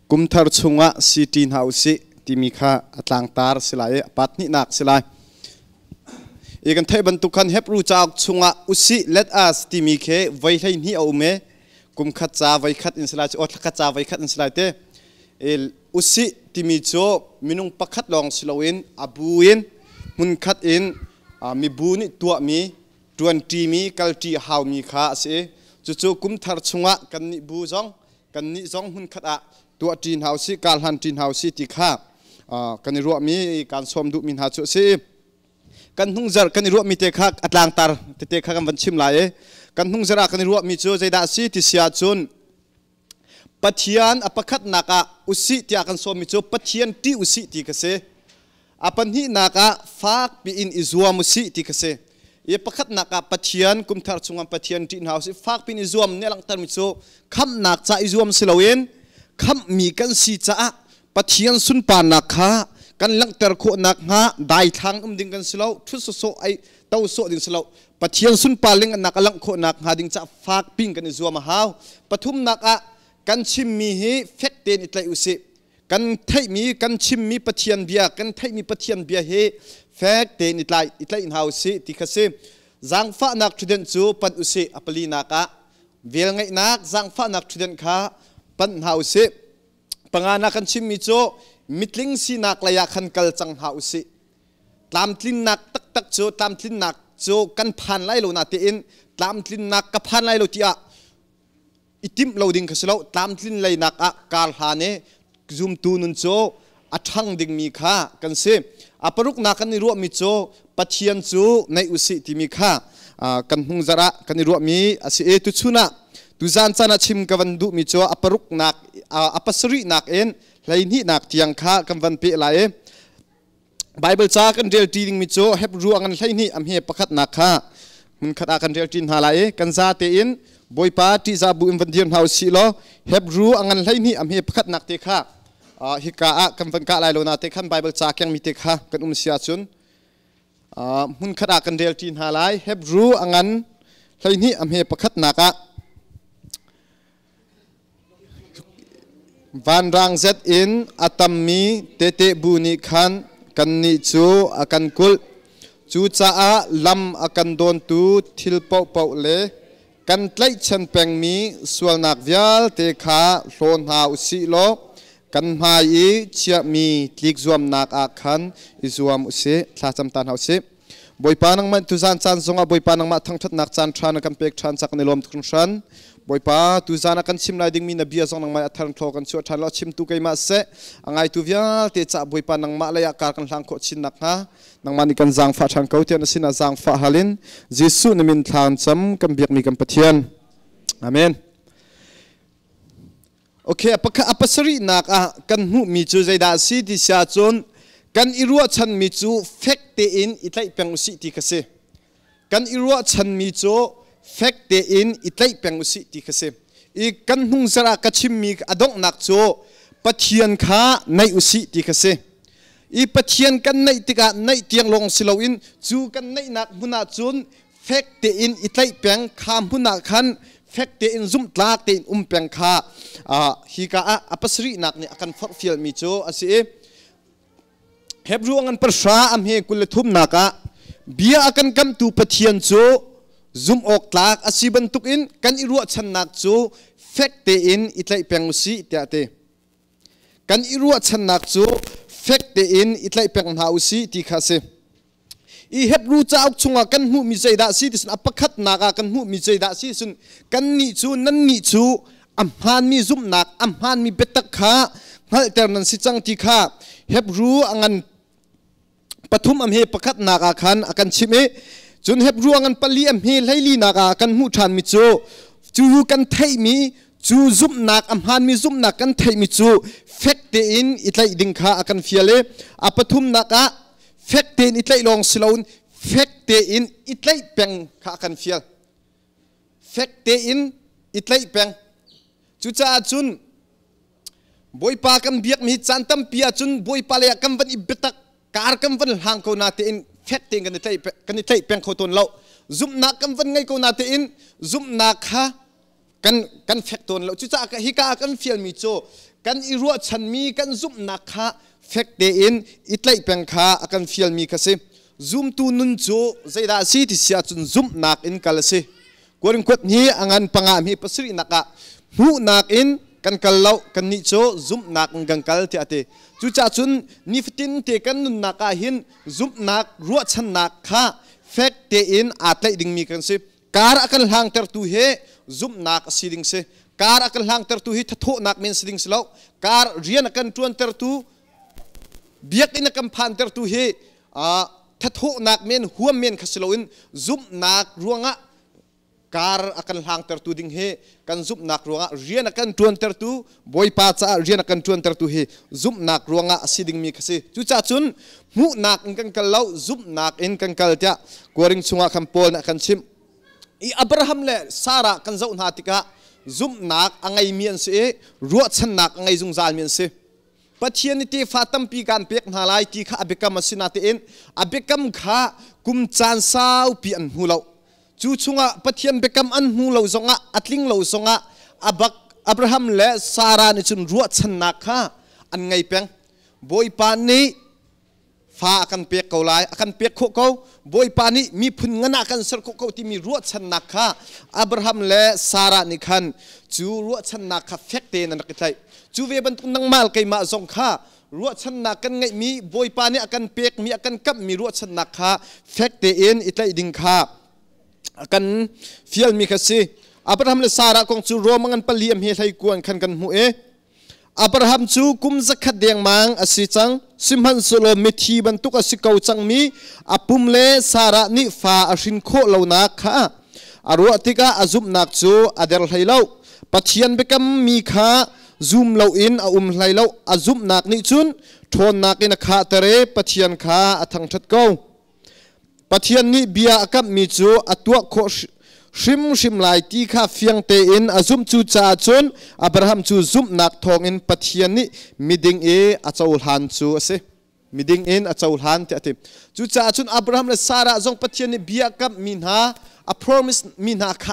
กุมทาร์ชงะสิตินหาอุสิที่มีค่าต่างตาร์สิลายปัตนินักสิลายอีกันไทยบรรทุกันเฮบรูจากชงะอุสิเลตอาสที่มีแค่ไว้ให้นี่เอาเมกุมขัดจ่าไว้ขัดอินสลายอดขัดจ่าไว้ขัดอินสลายเตอุสิที่มีโจมินุงปักขัดลองสิลาวินอบูอินมุนขัดอินมีบูนิตัวมีดวนตีมีกัลตีฮาวมีค่าเสจู่ๆกุมทาร์ชงะกันนิบูจงกันนิจงมุนขัดอะตัวจีนฮาวสิการหันจีนฮาวสิที่ข้ากันนิรัวมีการสมดุมินหาจุสิกันหุ่งจาร์กันนิรัวมีเตะข้าอัตลังตาร์เตะข้ากันวันชิมลายกันหุ่งจาร์กันนิรัวมีโจใจดาสิที่เสียจุนปัจจัยอภัคนักอุสิที่อากันสมมีโจปัจจัยที่อุสิที่กษอปัญหินักฟากปีอินอิจวามุสิที่กษเยปขัดนักปัจจัยกุมทาร์ชงปัจจัยจีนฮาวสิฟากปีอิจวามเนี่ยหลังตามิโจคำนักจะอิจวามสิลาวินคำมีกันสีจ้าปัจจัยสุนปานักฮะกันหลังเตอร์โคนักฮะได้ทางดิ่งกันสิลาวทุสโซไอเต้าโซดิ่งสิลาวปัจจัยสุนปาเล็งนักหลังโคนักฮะดิ่งจะฟากปิ้งกันอิจวามฮาวปฐุมนักกันชิมมีเฮเฟกเตนอิตไลอุสิกันไทยมีกันชิมมีปัจจัยเบียกันไทยมีปัจจัยเบียเฮเฟกเตนอิตไลอินฮาวสิที่กษจังฟ้านักทุเดนจูปันอุสิอปลีนักเวลไงนักจังฟ้านักทุเดนข้าปันฮาวสิปังอานักกันชิมมิโจมิตลิงสีนักลายขันกัลจังฮาวสิตามทินนักตักโจตามทินนักโจกันพันไล่โลนาเตอินตามทินนักกับพันไล่โลที่อะอิติมเราดิ่งขสลาวตามทินไล่นักกาลฮาเนซุมตูนุนโจอัดทังดิ่งมีข้ากันเซอปรุกนักกันนิรัวมิโจปัจเจียนจูในอุสิที่มีข้ากันหุงจระกันนิรัวมีอาศัยตุชุนะตุจานจานาชิมกันวันดูมิโจอปรุกนักอปัสรินักเอ็นไลนี่นักที่ยังข้ากันวันเปล่าไบเบิลจ้ากันเรียลทีดิงมิโจเฮบรัวกันไลนี่อำเฮปขัดนักข้ามันขัดกันเรียลทีนหาไลกันซาเตอินบอยปาที่จะบุอินวันเดียนเฮาสิโลเฮบรัวกันไลนี่อำเฮปขัดนักเตข้าฮิกากันวันกะไลโลนาเตขันไบเบิลจ้ายังมีเตข้ากันเสียจุนมันขัดกันเรียลทีนหาไลเฮบรัวกันไลนี่อำเฮปขัดนักวันรังเซตอินอัตมีเตเตบุนิขันกันนิจูอากันกุลจูจ้าลำอากันโดนตูทิลเป่าเป่าเลกันไล่ชันแปงมีส่วนนักวิลเตขาโลนหาอุสิโลกันหายเชียมีลิกรวมนักอาคันอิรวมอุสิทาจำตันหาอุสิบอยปานังมันตุจานจันทรงบอยปานังมาทั้งทัดนักจันทรานักันเปกทานจากในลมทุกชันบอยปาตุจานักันชิมลายดิ่งมีนบีอาซองนังมาทันโทกันชัวทันเราชิมตุกัยมาเสะอังไงตุวิลเตจ่าบอยปานังมาเลยอาการกันหลังโคชินนักฮะนังมานิกันจางฟ้าทางเขาเทียนสินาจางฟ้าฮาลินเยซูนมินทานจำกันเบียกมีกันปะเทียนอาเมนโอเคอปัสรินักกันหูมีจูใจดาสีที่เสียจนกันอิรัวชันมีจูเฟกเตอินอิตไลเปียงอุสิที่กษกันอิรัวชันมีจูเฟกเตอินอิตไลเปียงอุสิที่กษอีกันหุงสระกัชิมมีอดงนักจูปัจเจียนข้าในอุสิที่กษอีปัจเจียนกันในติกาในเตียงลงสิลาวินจูกันในนักมุนาจุนเฟกเตอินอิตไลเปียงคามมุนาขันเฟกเตอินซุมตลากเตอินเปียงข้าฮิกาอปัสรินักเนี่ยกันฟักฟิลมีจูอาศัยเฮบรูงันประชาอำเฮกุลทุมนักเบียกันกำตูปะเทียนจูซุมออกตากอาศิบันตุกินกันอิรัวชันนักจูเฟกเตอินอิตไลเปียงอุสิเตะเตกันอิรัวชันนักจูเฟกเตอินอิตไลเปียงหาอุสิที่ข้าเซอีเฮบรูจ้าอุกชงกันหูมีใจดาสิที่สุนอภัคนักกันหูมีใจดาสิสุนกันนิจูนันนิจูอัมฮันมีซุมนักอัมฮันมีเบตักข้าฮัลเตอร์นันสิจังที่ข้าเฮบรูงันปฐุมอำเฮปขัดนักขันอากันชิมจนเฮบรัวงันปลีอำเฮไลลีนักกันหูทานมิจูจูกันไทยมีจูซุมนักอัมฮันมีซุมนักกันไทยมิจูเฟกเตอินอิตไลดิงข้าอากันเฟียเลอปฐุมนักเฟกเตอินอิตไลลองสลาวน์เฟกเตอินอิตไลเปียงข้าอากันเฟียเฟกเตอินอิตไลเปียงจูจ้าจุนบอยปากันเบียกมีจันตัมเปียจุนบอยปาเลยกันวันอิบตักการกันวันหางเขานาเตอินเฟกเตอินกันนิไลเปียงเขาตนเราซุมนักกันวันไงเขานาเตอินซุมนักฮะกันเฟกตัวเราจุจ้าฮิกากันเฟียลมีโจกันอิรัวชันมีกันซุปนักค่ะเฟกเตอินอิตไลเปียงค่ะกันเฟียลมีค่ะสิซุมตูนุนโจใจดาสีที่เสียจุนซุปนักอินกัลสิกวนกวดนี้อังปังมีปัสรินักะหูนักอินกันกัลเล่ากันนิโจซุปนักกันกัลที่อาเตจุจ้าจุนนิฟตินเตกันนุนนักหินซุปนักรัวชันนักค่ะเฟกเตอินอาตไลดิ่งมีกันสิการอากันหางเตอร์ตูเฮซุปนักสีดิ่งสิการอากันหางเตอร์ตูเฮทัทุนักเมนสีดิ่งสิเล่าการเรียนอากันตวนเตอร์ตูเบียกอินอากันพันเตอร์ตูเฮทัทุนักเมนหัวเมนขสโลอินซุปนักรวงะการakan hang tertu ding he kan zup nak ruanga rian akan tuan tertu boy pa cha rian akan tuan tertu he zup nak ruanga asiding mi khase chu cha chun mu nak kan kalau zup nak in kan kaltia koring chunga kampol na kan chim I Abraham le Sara kan zau na tika zup nak angai mian se ruat chan nak angai jung zal mian se pathian ti fatam pi kan pek na lai ti kha abekam asinate in abekam kha kum chan sau pi an hulau chu chunga pathian bekam an hu lo zonga atling lo zonga abak Abraham le Sara ni chun ruat chan nak kha an ngai peng boy pa ni fa akan pek ko lai akan pek kho ko boy pa ni mi phun ngana kan ser kho ko ti mi ruat chan nak kha Abraham le Sara ni khan chu ruat chan nak kha fek te na kitai chu ve ban tung nang mal kai ma zong kha ruat chan nak kan ngai mi boy pa ni akan pek mi akan kap mi ruat chan nak kha fek te in itlai ding kha akan fiel mi khasi Abraham le Sara kong chu romangan paliam he thai kuan khan kan mu e Abraham chu kum zakhat deng mang asi chang simhan solo mithi ban tuk asi kau chang mi apum le Sara ni fa ashin kho lo na kha arwa tika azum nak chu adel thailo pathian bekam mi kha zoom lo in a thailo azum nak ni chun thon nak in kha tare pathian kha athang that ko pathian ni bia akap mi chu atua kho shim lai ti kha fiang te in azum chu cha chun Abraham chu zum nak thong in pathian ni miding e achol han chu ase miding in achol han te ate chu cha chun Abraham le Sara zong pathian ni bia akap min ha a promise min ha kha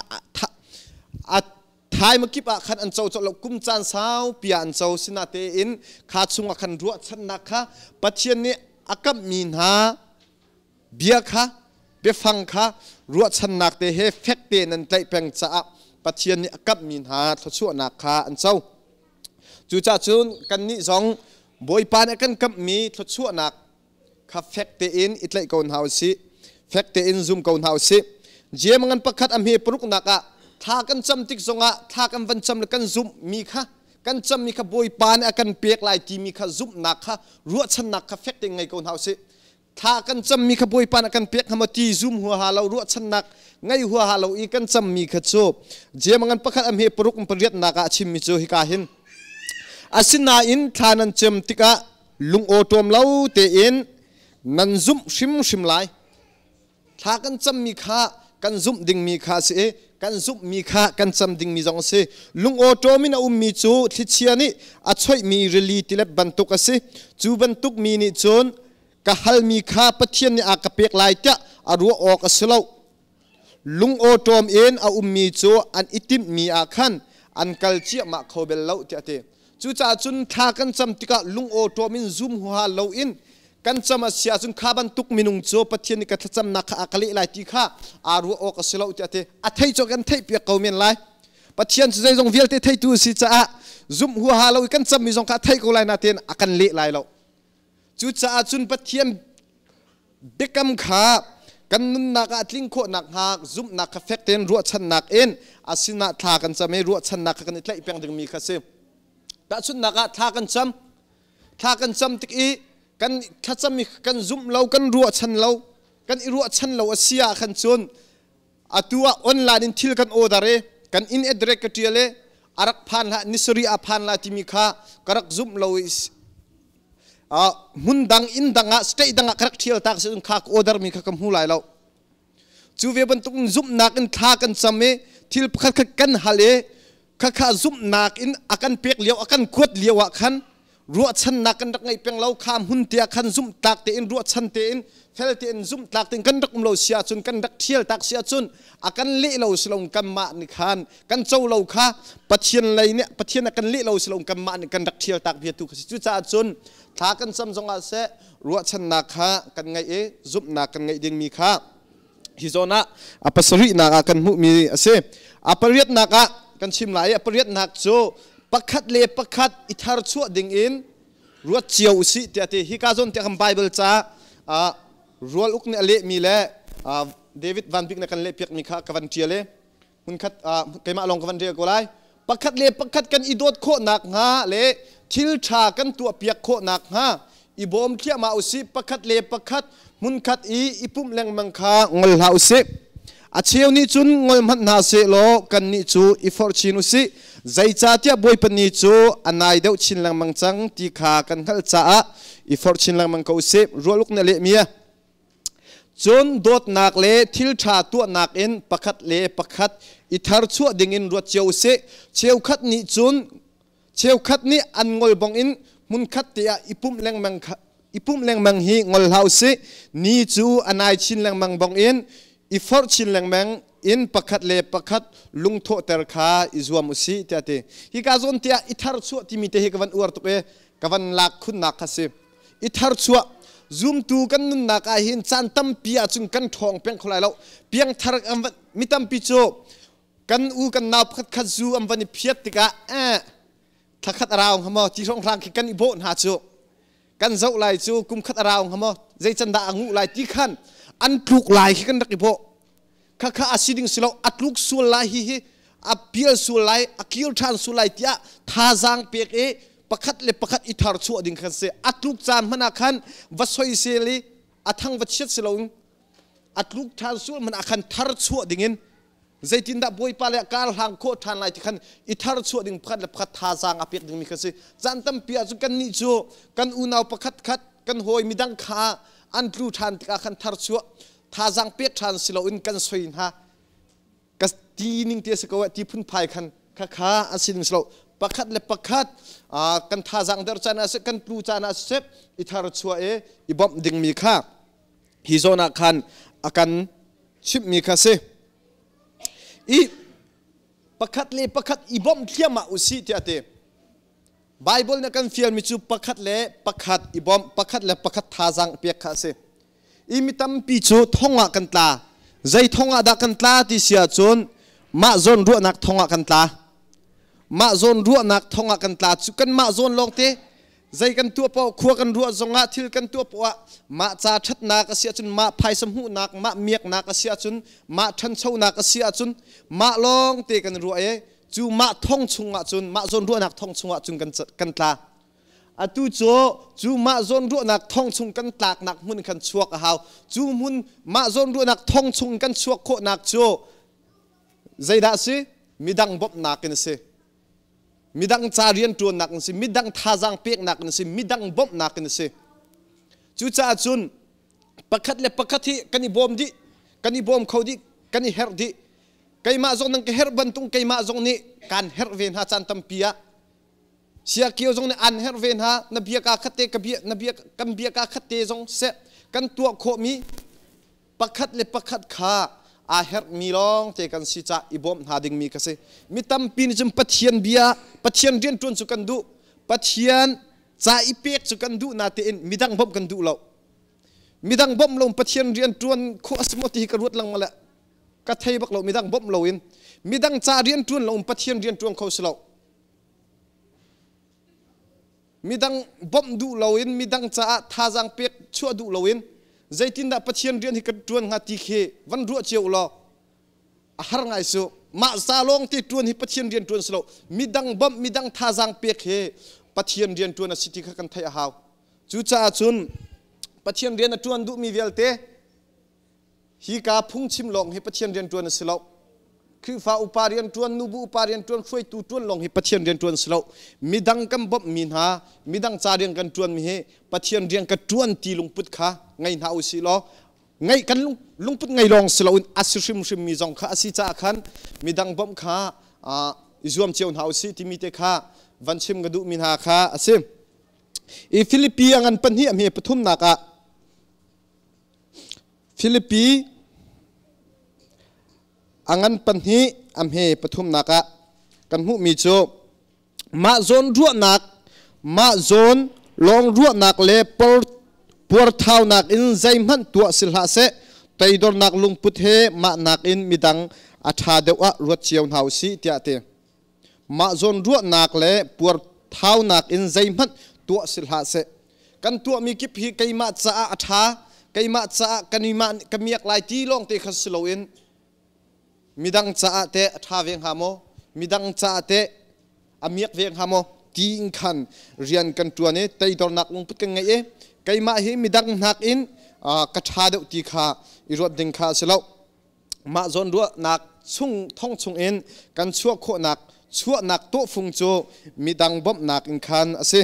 a thai ma kipa khan an chaw lo kum chan sau pia an chaw sina te in kha chunga khan ruwa chan nak kha pathian ni akap min ha bia kha be phang kha ruat chan nak te he fek te nan tlai peng cha pathian ni akap min ha thachu nak kha an chau chu cha chun kan ni zong boy pan kan kap mi thachu nak kha fek te in itlai kon hausi fek te in zoom kon hausi je mangan pakhat am he pruk naka tha kan cham tik zonga tha kan van cham kan zoom mi kha kan cham mi kha boy pan akan pek lai ti mi kha zoom nak kha ruat chan nak kha fek te ngai kon hausi tha kan cham mi kha boy pan kan pek hamati zoom huwa halo ru chan nak ngai huwa halo I kan cham mi kha cho je mangan pakhat am he puruk pariat naka chim mi cho hi ka hin asina in thanan chem tika lung otom lau te in nan zoom shim lai tha kan cham mi kha kan zoom ding mi kha se kan zoom mi kha kan cham ding mi jong se lung otomin a mi chu thichiani a choi mi reli tilep bantuk ase chu bantuk mi ni chon kahal mi kha pathian ni akapek lai ta aru ok aslo lung otom in a mi chu an itim mi a khan an kalchi ma khobel lo ti ate chu cha chun tha kan cham tika lung otom in zoom huwa lo in kan cham asia chun khaban tuk minung chu pathian ni ka thacham na kha akali lai ti kha aru ok aslo ti ate a thai cho kan thai pe kaumen lai pathian chu jong vial te thai tu si cha zoom huwa lo kan cham mi jong kha thai ko lai na ten akan le lai lo chu cha chun pathian bekam kha kan nun nak atling kho nak ha zum nak kha fek ten ru chan nak en asina tha kan chame ru chan nak kan itlai peng ding mi kha se ta chun nak tha kan cham tik I kan thacham mi kan zum lo kan ru chan lo kan I ru chan lo asia khan chun atua online in thil kan order e kan in address ka tiale arak phan la nisori a phan la ti mi kha karak zum lo is mundang indanga stay danga karak thial tak se kha order mi kha kam hulai lo chu ve ban tung zum nak in tha kan chame thil khat kan hale kha zum nak in akan pek liaw akan kot liawa khan รัวชันนักกันรักไงเพียงเราข้ามหุ่นเตียขันซุ่มตักเตียนรัวชันเตียนเฟลเตียนซุ่มตักเตียนกันรักเราเสียจนกันรักเที่ยวตักเสียจนอากันเลี้เราสลงกันมานิคานกันเจ้าเราข้าปะเทียนอะไรเนี่ยปะเทียนกันเลี้เราสลงกันมานิกันรักเที่ยวตักเพียรตุกสิจุจ่าจนถ้ากันซ้ำสองอาเสรัวชันนักข้ากันไงซุ่มนักกันไงดึงมีข้าฮิโซนะอภัสรินักกันมุมีอาเสอปริยนักกันชิมไหลอปริยนักโจปักขัดเล่ปักขัดอิทาร์ชัวดึงอินรัวเจียวสิเตียฮิกาจนเตียคำไบเบิลจ้ารัวลุกเนี่ยเละมีเละเดวิดวันพิกนักกันเละเปียกมีข้ากัวันเจียเละมุนขัดเกมาลองกัวันเจียก็ไล่ปักขัดเละปักขัดกันอีโดดโคหนักฮะเละทิลชากันตัวเปียกโคหนักฮะอีบอมเทียมาอุสิปักขัดเละปักขัดมุนขัดอีปุ่มแรงมังคางลหาอุสิอาเชียวนี่จุนงลมันนาเสโลกันนี่จูอีฟอร์ชินุสิใจจ่าเทียบวยปนีจูอันนายเดาชินลังมังจังตีขากันขัลจ่าอีฟอร์ชินลังมังเขาเสพรัวลุกนั่นเละเมียจนโดดนักเละทิลชาตัวนักเอ็นปักขัดเละปักขัดอิทาร์ชัวดิ่งอินรัวเจียวเสเชียวขัดนี่จุนเชียวขัดนี่อันงลบองอินมุนขัดเตียอีปุ่มแรงมังอีปุ่มแรงมังฮีงลเฮาเสนี่จูอันนายชินลังมังบองอินอีฟอร์ชินลังมังอินปักขัดเล่ปักขัดลุงโทเตอร์ขาอิจวมุสีเตะฮิกาซอนเตียอิทาร์ชัวที่มีเตฮิกวันอวร์ตุเปกวันลักคุณนักขสิอิทาร์ชัวซูมตูกันนุนนักอาหินจันตัมปีอาจุนกันทองเพียงคนไรแล้วเพียงทาร์อันวันมิตัมปีโจกันอูกันนาบขัดขัดซูอันวันนี้เพียติกะทักขัดราวขโมที่ช่องทางกันอิโบนหาโจกันเจ้าลายโจกุมขัดราวขโมใจจันดางูลายที่ขันอันปลุกลายกันรักอิโบข้าข้าอาศิดิงสิเราอัดลุกสุไลฮิอับเปียสุไลอักิลทานสุไลที่อะท่าจังเปียกปักขัดเล็บปักขัดอิทาร์ชัวดิ่งขันเสอัดลุกจานมันอาคันวัดสวยเสลีอัดทั้งวัดเชิดสิเราอัดลุกทานสุมันอาคันทาร์ชัวดิ่งอินใจตินดาบวยปาเลการหางโคทานไลที่ขันอิทาร์ชัวดิ่งปักขัดเล็บปักขัดท่าจังอเปียกดิ่งมีขันเสจานตั้มเปียจุกันนิจูกันอุณาวปักขัดขัดกันหอยมีดังขาอันปลูทานที่อาคันทาร์ชัวท่าจังเปียกทานสิเราอินกันสวยฮะกัสตีนิงเตียสกาวที่พุ่นพายคันข้าอาศิดิงสิเราปักขัดเล็บปักขัดกันท่าจังเดอร์จานาเสกันปลูจานาเสอิทาร์ชัวอีบอมดิ่งมีข้าฮิโซนักขันอากันชิบมีข้าเสอีปักขัดเล็บปักขัดอีบอมเทียมาอุสิเตียเตไบเบิลนักกันฟิลมิจูปักขัดเล็บปักขัดอีบอมปักขัดเล็บปักขัดท่าจังเปียกข้าเสอีมิตัมปีจูท่องกันตาใจท่องดักกันตาที่เสียจนมาจนรัวนักท่องกันตามาจนรัวนักท่องกันตาจุกันมาจนลงเตใจกันตัวปอขัวกันรัวจงอาทิลกันตัวปอมาจ่าชัดนักเสียจนมาไพ่สมุนักมาเมียกนักเสียจนมาทันเช่านักเสียจนมาลองเตกันรัวจูมาท่องชงจนมาจนรัวนักท่องชงจนกันตาอตุโจจูมาจนรัวนักท่องชงกันตากนักมุนกันชัวกหาวจูมุนมาจนรัวนักท่องชงกันชัวโคนักโจใจด่าสิมีดังบบนักกันสิมีดังจาเรียนตัวนักกันสิมีดังท่าจังเปียกนักกันสิมีดังบบนักกันสิจูจ่าจุนปักขัดเล็บปักขัดที่กันอีบอมดิกันอีบอมเขาดิกันอีเฮร์ดิไก่มาจงนั่งเฮร์บันตุงไก่มาจงนี่การเฮร์เวนหาจันตัมปียเสียเกี่ยวจงในอันเฮร์เวนฮะนบีกาขัดเตกบีนบีกันบีกาขัดเตจงเสกันตัวโคมีปักขัดเล็บปักขัดขาอาเฮร์มีลองเตกันสิจ่าอีบอมหาดึงมีกษมีตั้มปีนจมปัทเทียนเบียปัทเทียนเรียนจวนสุกันดูปัทเทียนจ่าอีเปียกสุกันดูนาเตอินมีดังบอมกันดูเรามีดังบอมลงปัทเทียนเรียนจวนโคสมติกรุดลังมาละกัทไทยบักเรามีดังบอมเราอินมีดังจ่าเรียนจวนลงปัทเทียนเรียนจวนเขาสเรามีดังบอมดูเราอินมีดังจ่าท่าจังเปียกชั่วดูเราอินใจตินดาปัจเจียนเรียนที่กระจวนหาตีเควันรัวเจียวรอหาไงสุมาซาลงที่จวนที่ปัจเจียนเรียนจวนสโลมีดังบอมมีดังท่าจังเปียกเคปัจเจียนเรียนจวนสิทธิกันไทยหาวจู่จ้าจุนปัจเจียนเรียนจวนดูมีเวลเตฮีกาพุ่งชิมลงให้ปัจเจียนเรียนจวนสโลคือฟ้าอุปาเรียนจวนนูบุอุปาเรียนจวนช่วยตูจวนลงให้ปัจเจียนเรียนจวนสโลมีดังกำบอมมีหามีดังจ่าเรียนกันจวนมีให้ปัจเจียนเรียนกันจวนตีลงพุทธะไงหาอุสิลอไงกันลุงพุทธไงลองสโลอินอาศิริมมีจงข้าอาศิจ่าขันมีดังบอมข้าอิจวมเจียวหาอุสิที่มีเตข้าวันชิมกระดูมีหาข้าอาศิ i Philippi angan panhi am he pathum naka Philippi angan panhi am he pathum naka kan hu mi chu ma zon ruat nak ma zon long ruat nak le por thau nak in zaimhan tua silha se taidor nak lungput he ma nak in midang atha dewa ruat chiaw hau si tia te ma zon ruat nak le por thau nak in zaimhan tua silha se kan tua mi kip hi kaima cha atha kaima cha kanima kamiak lai ti long te khasloin midang cha te atha veng hamo midang cha te amiak veng hamo ting khan rian kan tuane taidor nak lungput kan ngai e kaima hi midang nak in katha de ti kha irot ding kha selo ma zon ru nak chung thong chung in kan chuak kho nak chuak nak to phung chu midang bom nak in khan ase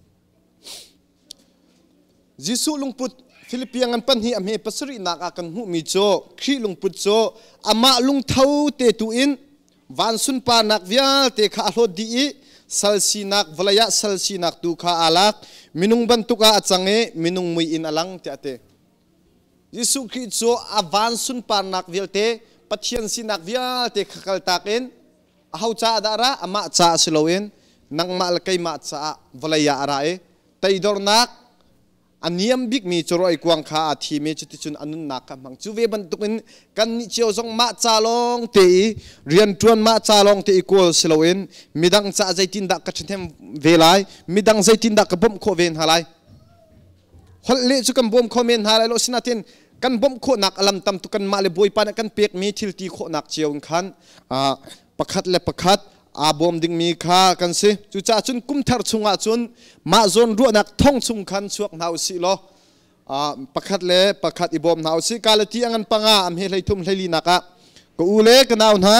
jisu lungput Philippian an pan hi am he pasuri nak akan hu mi cho khri lungput cho ama lung thau te tu in van sun pa nak vial te kha hlo di salsi nak valaya salsi nak tu kha alak minung bantuka achange minung mui in alang te ate Jisu Christ cho avan sun par nak vial te pathian si nak vial te khakal takin ahau cha dara ama cha siloin nang mal kai ma cha valaya ara e taidor nak aniam big mi choroi kwang kha athi me chutichun anun nak ka mang chuwe bantukin kan ni cheo jong ma cha long te rian tuan ma cha long te equal siloin midang cha zaitin da ka them velai midang zaitin da ka bom kho ven halai hol le chu kan bom kho men halai lo sinatin kan bom kho nak alam tam tu kan ma le boy pan kan pek mi thil ti kho nak cheun khan pakhat le pakhat a bom ding mi kha kan se chu cha chun kum thar chunga chun ma zon ru nak thong chung khan chuak nau si lo pakhat le pakhat I bom nau si kalati angan panga am he hlei thum hleli naka ko ule kanaw na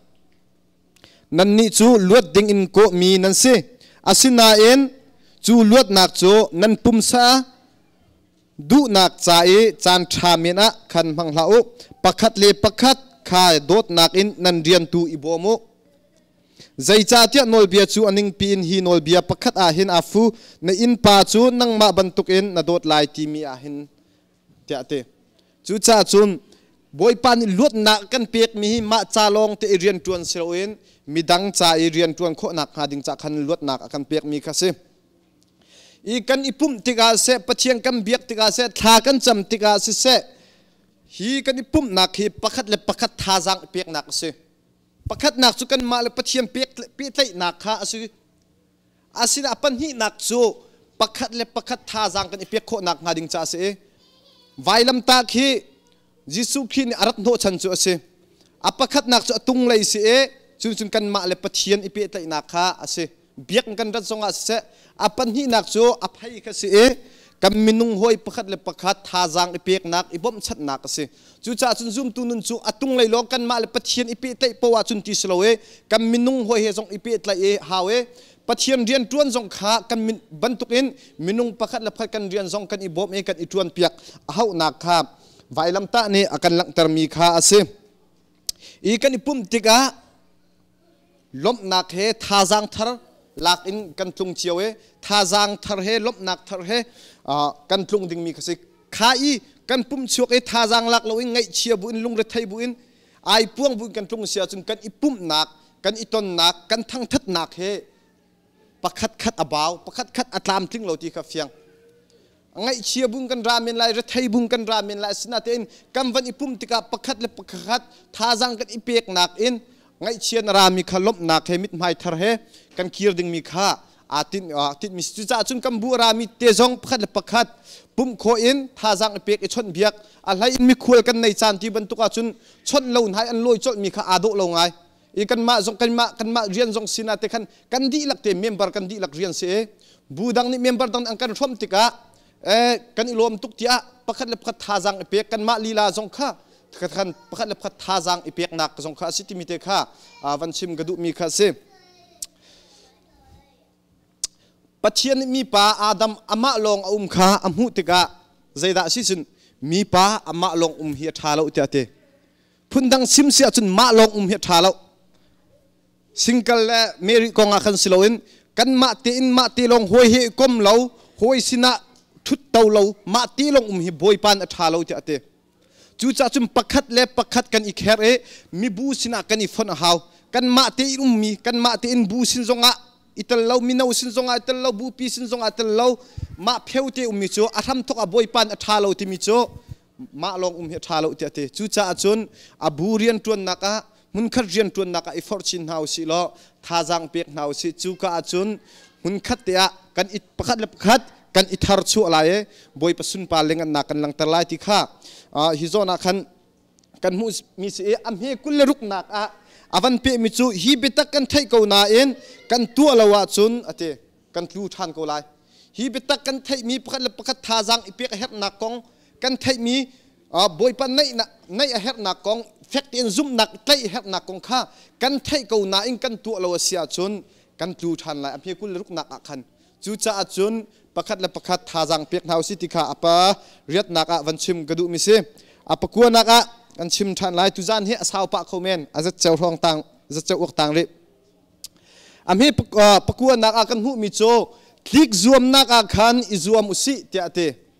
nan ni chu luat ding in ko mi nan se asina en chu luat nak chu nan pumsa du nak chai chan tha mena khan mang lau pakhat le pakhat kha dot nak in nan rian tu I bomo zai cha tia nol bia chu aning pin hi nol bia pakhat a hin afu na in pa chu nang ma bantuk in na dot lai ti mi a hin tia te chu cha chun boy pan lut na kan pek mi hi ma cha long te rian tuan seroin midang cha I rian tuan kho nak ha ding cha khan lut nak kan pek mi kha se I kan ipum tika se pathian kan biak tika se tha kan cham tika se hi kan ipum nak hi pakhat le pakhat tha jang pek nak se pakhat nak chu kan ma le pathian pek tlai nak kha asina pan hi nak chu pakhat le pakhat tha jang kan ipek kho nak ngading cha se vailam ta khi jisu khin arat no chan chu ase apakhat nak chu atung lai se chun kan ma le pathian ipek tlai nak kha ase biak kan rat zonga se apan hi nak chu aphai kha se kam minung hoi pakhat le pakhat tha jang ipek nak ibom chat nak ase chu cha chun zum tu nun chu atung lai lo kan ma le pathian ipe tai powa chun ti slowe kam minung hoi he jong ipe tlai e hawe pathian rian tuan jong kha kan bantukin minung pakhat le pakhat kan rian jong kan ibom e kan ituan piak ahau nak kha vailam ta ne akan lang termi kha ase I kan ipum tika lom nak he tha jang thar lak in kan tlung chiawe tha jang thar he lom nak thar he kan tlung ding mi khase khai kan pum chuak e tha jang lak lo in ngai chia bu in lung re thai bu in ai puang bu kan tlung sia chun kan ipum nak kan iton nak kan thang that nak he pakhat khat abaw pakhat khat atlam tling lo ti kha fiang ngai chia bung kan ramen lai re thai bung kan ramen lai sina te in kam van ipum tika pakhat le pakhat tha jang kan ipek nak in ngai chian rami khalom nak he mit mai thar he kan kir ding mi kha atin mi chu cha chun kam bu rami te jong pakhat le pakhat pum kho in tha jang ipek e chon biak a lai in mi khul kan nei chan ti ban tuka chun chon lo hai an loi chol mi kha ado lo ngai I kan ma jong kan ma rian jong sina te kan di lak te member kan di lak rian se budang ni member dang an kan thom tika kan ilom tuk tia pakhat le pakhat tha jang ipek kan ma lila jong kha kan pakhat le pakhat tha jang ipek nak jong kha siti mi te kha van chim gadu mi kha se pathian mi pa adam ama long kha amhu tika zaida si chun mi pa ama long hi thalo ate phundang sim sia chun ma long hi thalo single le mary konga khan siloin kan ma te in ma te long hoi he kom lo หอยสินะทุดเตาเรามาตีลงหิบอยปานอัฐาเราเตะจู่จ้าจุมปักขัดเล็บปักขัดกันอีกแค่มีบูสินะกันอีฟอนหาวกันมาตีมีกันมาตีอินบูสินจงะอิตาเรามีนาสินจงะอิตาเราบูปีสินจงะอิตาเรามาเพียวเตมิโจอาทำทุกบอยปานอัฐาเราเตมิโจมาลองอัฐาเราเตะจู่จ้าจุนอบูเรียนจวนนักมุนขัดเรียนจวนนักอีฟอร์ชินหาวสิล้อท่าจังเปียกหาวสิจู่ก้าจุนมุนขัดเตะกันอิปักขัดเล็บปักขัดกันอิทาร์ชัวอะไรบอยประสุนปาเลงันนักกันลังตะไลติข้าฮิโซนักกันมุสมิสอัมเฮกุลรุกนักอวันเปมิจูฮีบิตักกันไทยกูนาเอ็นกันตัวละวะจุนอเตกันลูทันกูไลฮีบิตักกันไทยมีประคัดประคัดท่าจังอีเปียกเฮ็ดนักกองกันไทยมีบอยปันในเฮ็ดนักกองเฟกตินซุ่มนักไทยเฮ็ดนักกองข้ากันไทยกูนาเอ็นกันตัวละวะเสียจุนกันลูทันไลอัมเฮกุลรุกนักขันจูจ้าจุนประคัดและประคัดท่าจังเปียกหาวสิติข้าอปะเรียดนักวันชิมกระดูมิเซอปะกัวนักกันชิมทันไลตุจานเฮสาวปะคอมเมนอาจจะเจ้าทองตังจะเจ้าอวกตังเลยอันนี้ปะกัวนักกันหูมิโจคลิกรวมนักขันอิรวมอุสิเตะเต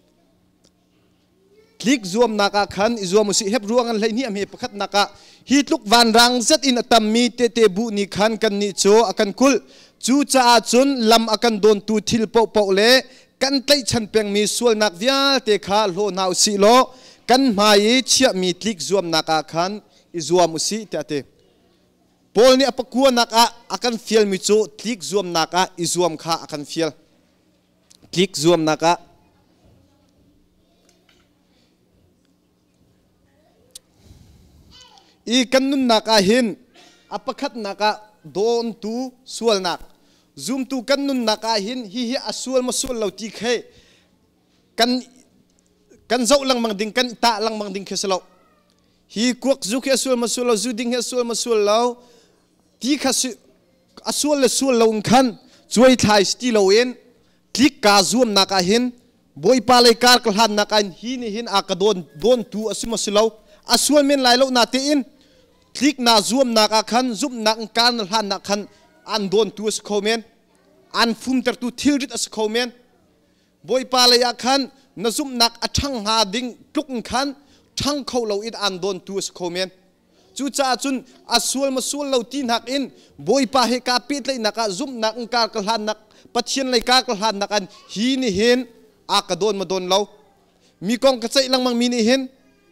คลิกรวมนักขันอิรวมอุสิเฮบรวงกันเลยนี่อันนี้ประคัดนักฮิตลุกวันรังเซตอินตัมมีเตเตบุนิขันกันนิโจอากันคุลจู่จ้าจุนลำอากันโดนตูทิลเปาเปาเล่กันไตฉันเปียงมีส่วนนักวิาเตขาโลนาวสิโลกันหมายเชื่อมีคลิกรวมนักขันอิรวมอุสิเตเตปอลนี่ปะกัวนักอากันฟิลมิโจคลิกรวมนักอิรวมข้าอากันฟิลคลิกรวมนักอีกันนุนนักหินอปะขัดนักโดนตูส่วนนักซุมตูกันนุนนักหินฮิอส่วนมาส่วนเราตีเคกันเจ้าลังมังดิ่งกันตาลังมังดิ่งเคสเราฮีกวกซุกเฮส่วนมาส่วนเราซุดิ่งเฮส่วนมาส่วนเราตีข้าส่วนละส่วนเราคันช่วยทายสติเราเองคลิกกาซุมนักหินบอยปาเลยการกลันนักหินหินอากาโดนตูอสุมาส่วนเราส่วนเมนไหลเรานาเตอินคลิกนาซุมนักขันซุมนักการหลันนักขันอันโดนตัวสโคเมนอันฟุมตรตัวทิริตสโคเมนบอยปาเลยขันนซุมนักช่างหาดิ่งทุกขันช่างเขาเราอินอันโดนตัวสโคเมนจู่จ้าจุนส่วนมาส่วนเราตีนักอินบอยปาเฮกาปิดเลยนักซุมนักการกลันนักปัจเจียนเลยการกลันนักอันฮีนี่เห็นอากาโดนมาโดนเรามีกองกระใจลังมังมีนี่เห็น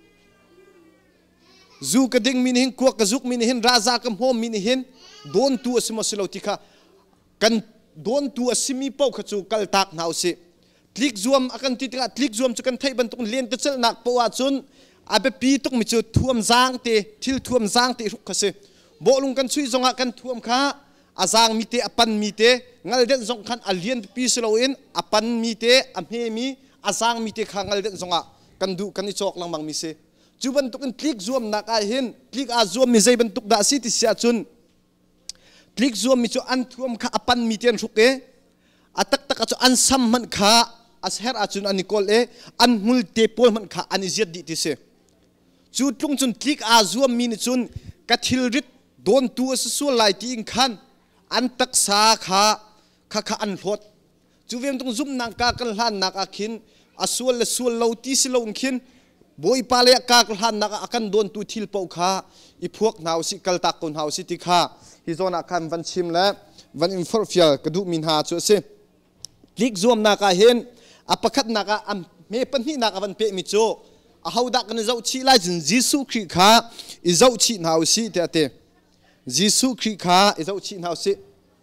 จูกระดิ่งมินิหินกวกกระจุกมินิหินราชากำโฮมมินิหินโดนตัวสมัสเราติค่ะกันโดนตัวสิมีเป้าขจูกัลตักนาวสิคลิกรวมอากันติดกันคลิกรวมจุกันไทยบรรทุกเลียนกระเจนักปวาจุนอาเบปีตุกมิจูท่วมจางเตทิลท่วมจางเตรุกขสิโบลุงกันช่วยจงอากันท่วมข้าอาจางมีเตอปันมีเตงัลเดนจงขันอาเลียนปีสเราเอ็นอปันมีเตอเมมีอาจางมีเตข้างัลเดนจงอากันดูกันอิจอกลังมังมิเซจูบันตุกันคลิกรวมนักหินคลิกรวมมีใจบันตุกดาสิติเสียจุนคลิกรวมมีจูอันท่วมข้าอปันมีเตียนสุกอัตักตักจูอันซ้ำมันข้าอาเฮร์อาจุนอันนิโคลอันมุลเตปอลมันข้าอันอิเจียดิติเสจูตุงจุนคลิกรวมมีนจุนกัทิลริดโดนตัวสุไลตีอิงขันอันตักสาข้าอันหดจูเวมตุงซุมนังกากันลันนักอาคินส่วนเราตีสิเราคินบอยปาเลยกากลันนักอากันโดนตูทิลปอกข้าอีพวกนาวสิกัลตักคนนาวสิติข้าฮิโซนักขันวันชิมและวันอินฟอร์ฟิลกระดูมินหาชัวเซคลิกรวมนักเห็นอปะคัดนักอันเมปันนี่นักวันเปมิโจอาหาวดักกันเจ้าชีไลจินจิสุคริข้าอิเจ้าชีนาวสิเตะจิสุคริข้าอิเจ้าชีนาวสิ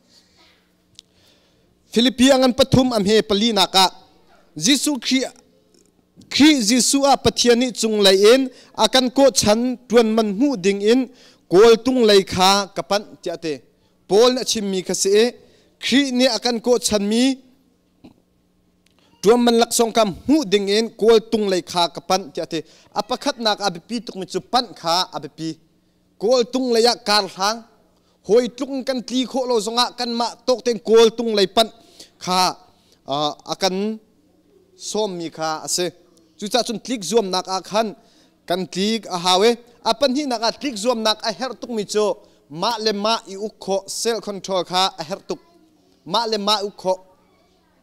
ฟิลิปปีอันปฐุมอันเฮปลีนักจิสุคริจิสุอาปะเทียนิจุงไลเอ็นอากันโกฉันตวนมันหูดิ่งอินโกลตุงไลข้ากับปันเจเตปอลนัชิมมีคเสคริเนี่ยอากันโกฉันมีตวนมันลักษณะคำหูดิ่งอินโกลตุงไลข้ากับปันเจเตอาปะคัดนักอาเบปีตุกมิจุปันข้าอาเบปีโกลตุงไลยะการทางหอยตุงกันตีโคโลซงะกันมาตกเต็งโกลตุงไลปันข้าอากันส้มมีข้าเสจุดจ้าจุนคลิกรวมนักอาคันกันคลิกอาหาเวอาปันที่นักคลิกรวมนักอาเฮรตุกมิโจมาเลมาอิอุโคเซลคอนโทรลข้าอาเฮรตุกมาเลมาอุโค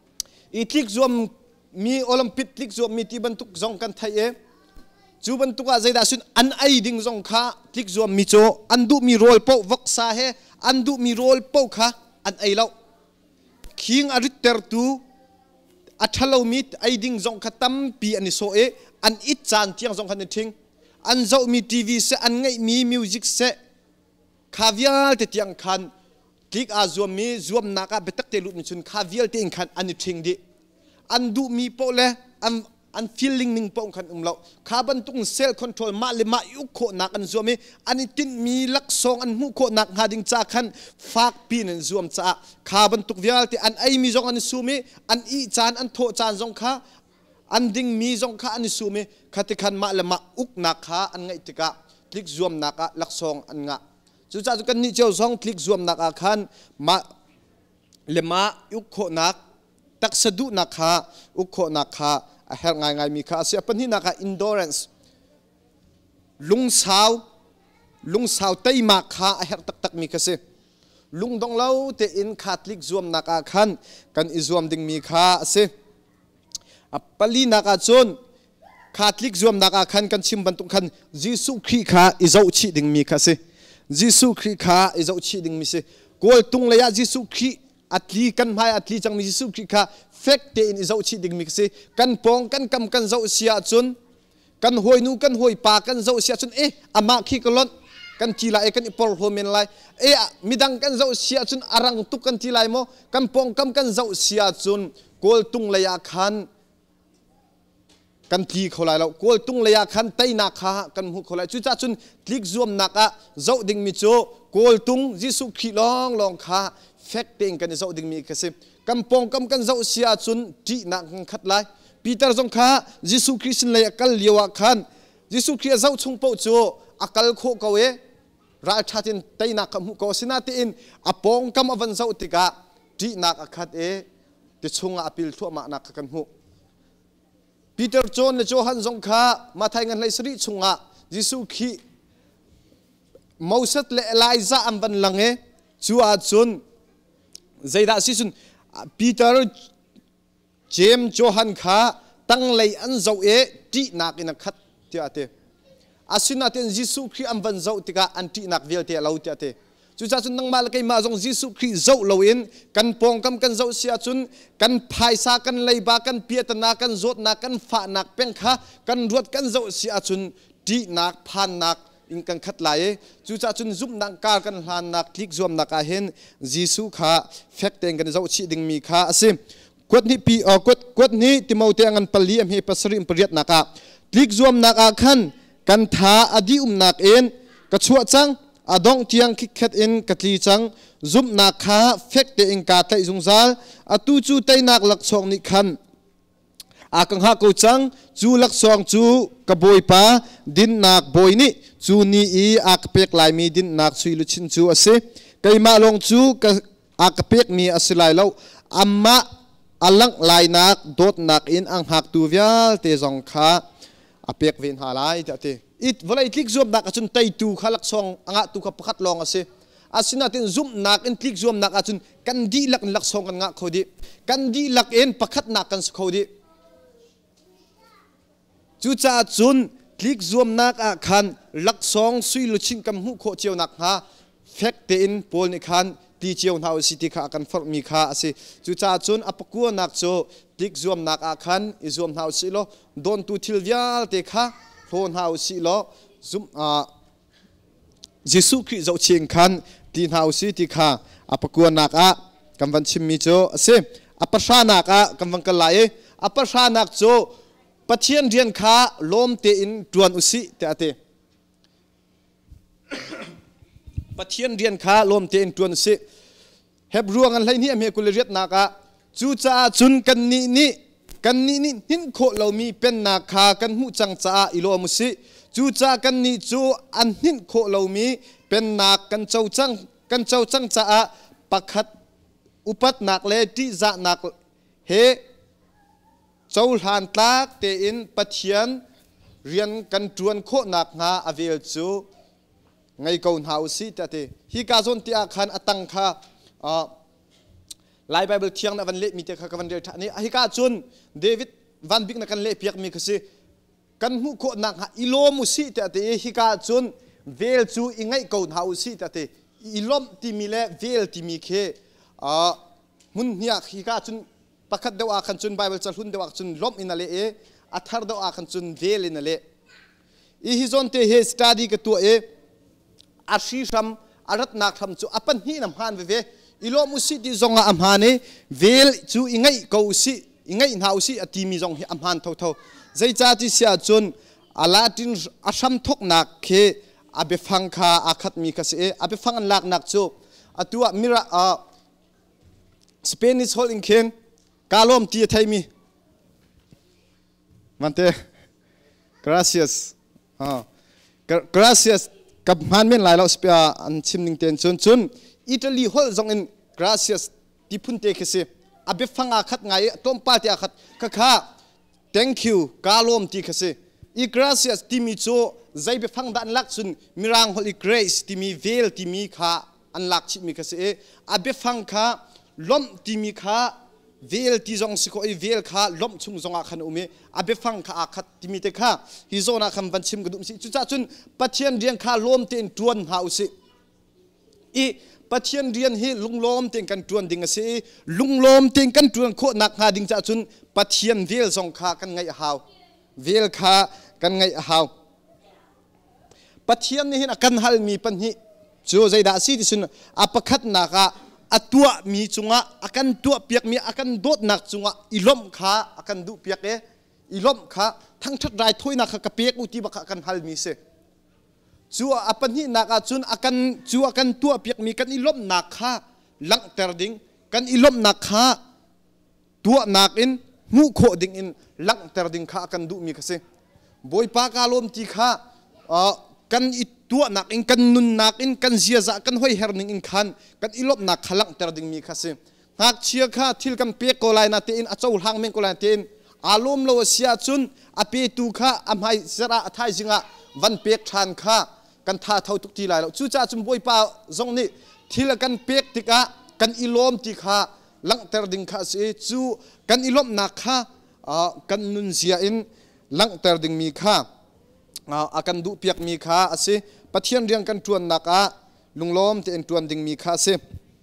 อีทลิกรวมมีโอลิมปิกทลิกรวมมีที่บรรทุกจงกันไทยจูบรรทุกอะไรได้สุนอันไอดิ่งจงข้าทลิกรวมมีโจอันดูมีโรลเป้าวักษาเฮอันดูมีโรลเป้าข้าอันไอเล่าคิงอริเตอร์ตูอัทเลามิดไอดิ่งจงข้าตั้มปีอันนี้โซเออันอิจฉาที่ยังจงขันทิ้งอันเจ้ามีทีวีเสอันไงมีมิวสิกเสข้าวิลเที่ยงขันคลิกอาจวมมีจวมนักเบตักเตลุมิชุนข้าวิลเที่ยงขันอันนี้ทิ้งดิอันดูมีโปเลอันฟีลลิ่งนิ่งโปขันเราข้าบรรทุกเซลล์คอนโทรลมาเลมายุโคนักอันจวมมีอันนี้ตินมีลักษณะอันมุโคนักหาดิ่งจากขันฝากปีนันจวมจ้าข้าบรรทุกวิลที่อันไอมีจงอันสูมีอันอีจานอันโทจานจงข้าอันดิ่งมีจงข้าอันสูมีขัดขันมาเลมาอุกนักข้าอันไงติกะคลิกจวมนักลักษณะอันงะจู่จ้าจุกันนี่เจ้าสองคลิกจวมนักขันมาเลมายุโคนักตักสะดุนักข้าอุกโคนักข้าเฮร์ง่ายมีข้าเสียปัญหานักข้า endurance ลุงสาวเตยมากข้าเฮร์ตักมีข้าเสียลุงดงเล่าเตอินขาดลิกจวมนักขันกันอิจวมดิ่งมีข้าเสียปลีนักจนขาดลิกจวมนักขันกันชิมบันทุกขันยิสุครีข้าอิจเอาชีดิ่งมีข้าเสียยิสุครีข้าอิจเอาชีดิ่งมีเสียกอลตุงเลยยิสุครีอัตลีกันไม่อัตลีจังมียิสุครีข้าเฟกเตอินอิจเอาชีดิ่งมีข้าเสียกันปองกันกำกันเจ้าเสียจนกันหอยนูกันหอยปากันเจ้าเสียจนอามาขี้กลอนกันจีไลกันอิปอลโฮเมนไลมิดังกันเจ้าเสียจนอารังตุกันจีไลโมกันปองกันเจ้าเสียจนกอลตุงเลยขันกันทีเขาไล่เรากอลตุงเลยขันไตนักข้ากันหุเขาไล่จุดจ้าจุนคลิกรวมนักเจ้าดิ่งมิโจกอลตุงยิสุขีลองข้าเฟกเต็งกันเจ้าดิ่งมีกสิกันปองกันเจ้าเสียจุนจีนักขัดไล่ปีเตอร์จงข้ายิสุคริสต์เลยกัลเลียวขันยิสุคริสต์เจ้าชงเป้าโจอักลโคกเอาราชาตินไตนักหุเขาสินาตินอปองกันอวันเจ้าติกาจีนักขัดติชงอภิลทั่วมานักกันหุปีเตอร์จอนและโจฮันจงข้ามาไทยงันเลยสริชงะยิสุขีมอสัตและไลซ่าอันบันลังชัวจนใจดาสิสุนปีเตอร์เจมโจฮันข้าตั้งเลยอันเจ้าจีนักอินักขัดเทียเตอาศินาเตนยิสุขีอันบันเจ้าติกาอันจีนักเวลเตลาวเทียเตจุดจ้าจุนนังมาลกัยมาจงยิสุคริสต์เจ้าลวินกันปองกันเจ้าเสียจุนกันพายสากันเลยบากันเปียตนากันจดนักกันฝานักเป็นข้ากันรวดกันเจ้าเสียจุนดีนักพานนักอิงกันขัดไหลจุดจ้าจุนจุบนักการกันหานักคลิกจวมนักเห็นยิสุข้าเฟกเต็งกันเจ้าชีดิ่งมีข้าสิกวดนี้ปีกวดนี้ติมเอาเตียงกันปลีมเฮปัสริมปริยตนักคลิกจวมนักขันกันท้าอดีนักกระชัวจังอดองเทียงคิดขัดกะลีจังจุบนักข้าเฟกเตอิงกาไตจุงซาลตูจูไตนักลักษองนิคันกังหากูจังจูลักษองจูกบอยปาดินนักบอยนี่จูนี่เป็กลายมีดินนักสุยลุชินจูอาศัยไกมาลงจูเป็กมีอาศัยลายเล่าอัมมาอลังลายนักโดดนักอังหักตูเวียลเตจงข้าเป็กเวนหาลายเตอิดเวลาคลิกzoomนักจุนไตตูขลักซองอ่างตูขับพัดลองอาศัยอาศัยนั่นzoomนักคลิกzoomนักจุนกันดีลักซองกันงะเขาดีกันดีลักพัดนักกันเขาดีจุจ้าจุนคลิกzoomนักขันลักซองสุยลุชินกำหูโคเจียวนักฮะเฟกเตอินโพลนิคันตีเจียวหาสิติขากันฟอร์มีขาอาศัยจุจ้าจุนอปกัวนักโจคลิกzoomนักขันอิzoomหาสิโลโดนตูทิลวิาลเตขาโทนหาสิโลซุมยิสุคริสต์เจ้าเชียงคันตีนหาสิติขาอปกัวนักกำวันชิมมิโจอาศัยอปชานักกำวันกลายอปชานักโจปัจเจียนเรียนข้าลมเตอินดวนอุสิเตอเตปัจเจียนเรียนข้าลมเตอินดวนอุสิเห็บรวงอะไรนี่เมียกุลเรียดนักจูจ้าจุนกันนี่หินโคเรามีเป็นนาคากันหูจังจ้าอิโลมุสิจูจ้ากันนี่จูอันหินโคเรามีเป็นนากันเจ้าจังจ้าปักขัดอุปัตนักเลที่จะนักเฮเจ้าหลานตากเตอินปัจเจียนเรียนกันจวนโคนักงาอเวลจูไงกอนหาอุสิเตฮิกาซอนที่อาคารอตังคาไลไบเบิลเทียงนับวันเละมีแต่ข้ากันเดียวท่านี้ฮิกาจุนเดวิดวันบิ๊กนักกันเละเปียกมีคือกันหูโคนักฮะอิโลมุสิแต่เตฮิกาจุนเวลจูอิงไงเกาหาอุสิแต่เตอิลอมที่มีเละเวลที่มีเคมุนเนียฮิกาจุนประคัดเดวอาคันจุนไบเบิลจะหุ่นเดวอาจุนล้มอินาเละอัฐารเดวอาคันจุนเวลอินาเละอีฮิจอนเตเฮสตาดีกับตัวอาชีชัมอารัตนักทำจูอปันฮีนำฮันเวอิโลมุสิที่จงอัมฮันเวลจูอิงไงเกาสิอิงไงหาอุสิอติมีจงอัมฮันเท่าใจจ่าที่เสียจนอาลาดินอาชัมทกนักเคอาเบฟังคาอาคัดมีกษอาเบฟังอันลักนักจูอตัวมิระสเปนิชฮอลอิงเคนกาลอมตีไทยมีมันเต gracias gracias กับมันเม่นหลายเราสเปียอันชิมนิ่งเตียนจุนอิตาลีฮอลจงอิน gracias ที่พุ่นเตะคืออาเบฟังอาคัดไงต้มปาติอาคัดข้า thank you กาลอมตีคืออี gracias ที่มีโจใจเบฟังดันลักจุนมิรังฮอล grace ที่มีเวลที่มีข้าอันลักชิมีคืออาเบฟังข้าล้มที่มีข้าเวลที่จงสิโคอีเวลข้าล้มชุงจงอาคันอุเมอาเบฟังข้าอาคัดที่มีแต่ข้าฮิโซนาคัมบันชิมกระดุมสิจุจ้าจุนปัจเจียนเรียนข้าล้มเต็นจวนหาอุสิอีปัจเจียนเรียนให้ลุงล้มเต็นกันจวนดิ่งสิลุงล้มเต็นกันจวนโคนักหาดิ่งจ้าจุนปัจเจียนเวลจงข้ากันไงหาวเวลข้ากันไงหาวปัจเจียนนี่เห็นกันฮัลมีปัญหาจูใจด่าสิที่สุนอาปคัดนักอัตัวมีจุงะอากันตัวเปียกมีอากันโดดหนักจุงะอิลมขาอากันดูเปียกอิลมขาทั้งชัดรายถ้วยนักกระเปียกอุติบักอากันฮัลมีเสจูอาปันนี้นักจุนอากันจูอากันตัวเปียกมีกันอิลมนักขาลังเตอร์ดิงกันอิลมนักขาตัวนักอินหูโคดิงอินลังเตอร์ดิงขาอากันดูมีกเสบอยปากาลมตีขากันอิตัวนักอินกันนุนนักอินกันเสียจะกันห้อยเฮร์นิงอินขันกันอิลบนักขลังเตอร์ดิงมีข้าศึกหากเชียร์ข้าทิลกันเปียกโกไลนาเตอินอาเจ้าหางเมงโกไลนาเตอินอารมณ์โลเสียจุนอเปตูข้าอำไฮสระไทยจิงะวันเปียกทานข้ากันท่าเท่าทุกทีไรแล้วจู่จ้าจุนบอยป่าทรงนี้ทิลกันเปียกติกะกันอิลมติข้าลังเตอร์ดิงข้าศึกจู่กันอิลบนักข้ากันนุนเสียอินลังเตอร์ดิงมีข้าอากันดูเปียกมีข้าสิปัจเจียนเรียงกันจวนนักลุงล้อมที่เอ็นจวนดิ่งมีข้าสิ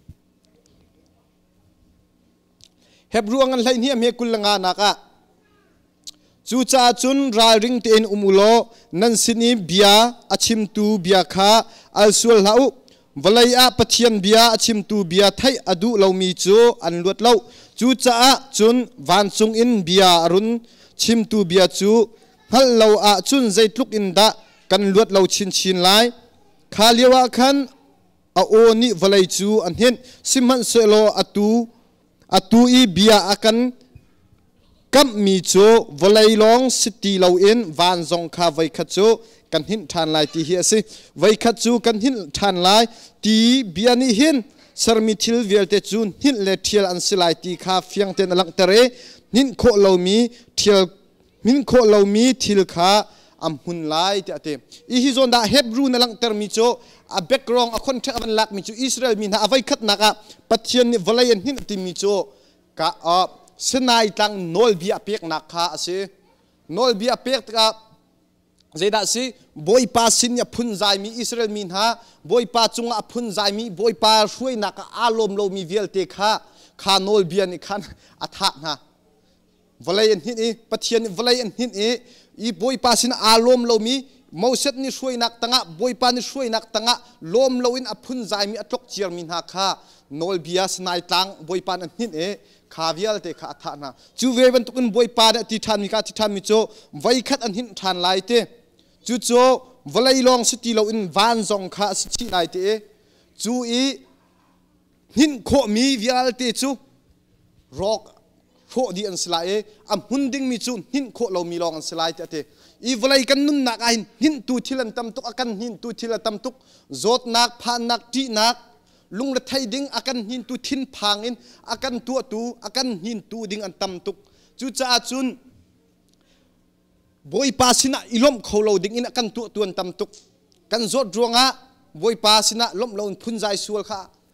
เห็บรวงกันเลยเนี่ยมีกุลงานักจูจ่าจุนรายริงที่เอ็นอุมุโลนันสินีเบียอาชิมตูเบียข้าอัลสุลลาววลัยอาปัจเจียนเบียอาชิมตูเบียไทยอดูเรามีจูอันลวดเล่าจูจ่าจุนวันซุงอินเบียรุนชิมตูเบียจูฮัลเราอาจุนใจทุกอินดากันลวดเราชินไลข้าเลียวขันอาโอนี่วลัยจูอันเห็นสิมันเซโลอตูอีเบียอากันกัมมีโจวลัยลองสิตีเราเอ็นวานจงข้าไว้ขัดโจกันหินทานไลตีเฮียสิไว้ขัดโจกันหินทานไลตีเบียนี่หินสารมิทิลเวลเตจูนหินเลเทียลอันสิไลตีข้าเฟียงเตนลังเตเรหินโคเรามีเทียลหินโคเรามีทิลข้าอัมหุนไลเตอเตอีฮิโซนดาเฮบรูนลังเตอร์มิโจอาเบกรองอาคนเทอันลักมิโจอิสราเอลมินหาไว้ขัดนักปัจเจียนวลัยหินติมิโจกะสนายตังโนลบีอาเปียกนักข้าสิโนลบีอาเปียกกะเจดาสิบอยปาสินยาพุนใจมีอิสราเอลมินหาบอยปาจุงอาพุนใจมีบอยปาช่วยนักอารมณ์เรามีเวลเตข้าโนลบีนี่ขันอัฐะนะวลัยหินปัจเจียนวลัยหินอีบอยปาสินอารมณ์เรามีมอเสสนี่ช่วยนักตั้งบอยปานี่ช่วยนักตั้งลมเราอินอพุนใจมีอตกเจียร์มินหาข้าโนลบีสนายตังบอยปานั่นหินข้าวิลเตข้าท่านะจูเววันตุกันบอยปาเนี่ยที่ทานมีข้าที่ทานมีโจไว้ขัดอันหินทานไลเตจูโจวลัยลองสติเราอินวานจงข้าสติไลเตจูอีหินโคมีวิลเตจูรอกโคดีอันสลายอัมหุ่นดิ้งมีจูหินโคเรามีลองอันสลายเตอีวลัยกันนุนนักหินตูทิลันตำตุกอากันหินตูทิลันตำตุกโจดนักพานักทีนักลุงละไทยดิ้งอากันหินตูทินพังอินอากันตัวตูอากันหินตูดิ้งอันตำตุกจูจ่าจุนบอยปาสินะอิลมเขาเราดิ้งอินอากันตัวอันตำตุกกันโจดดวงะบอยปาสินะล้มเราพุนใจสัวข้า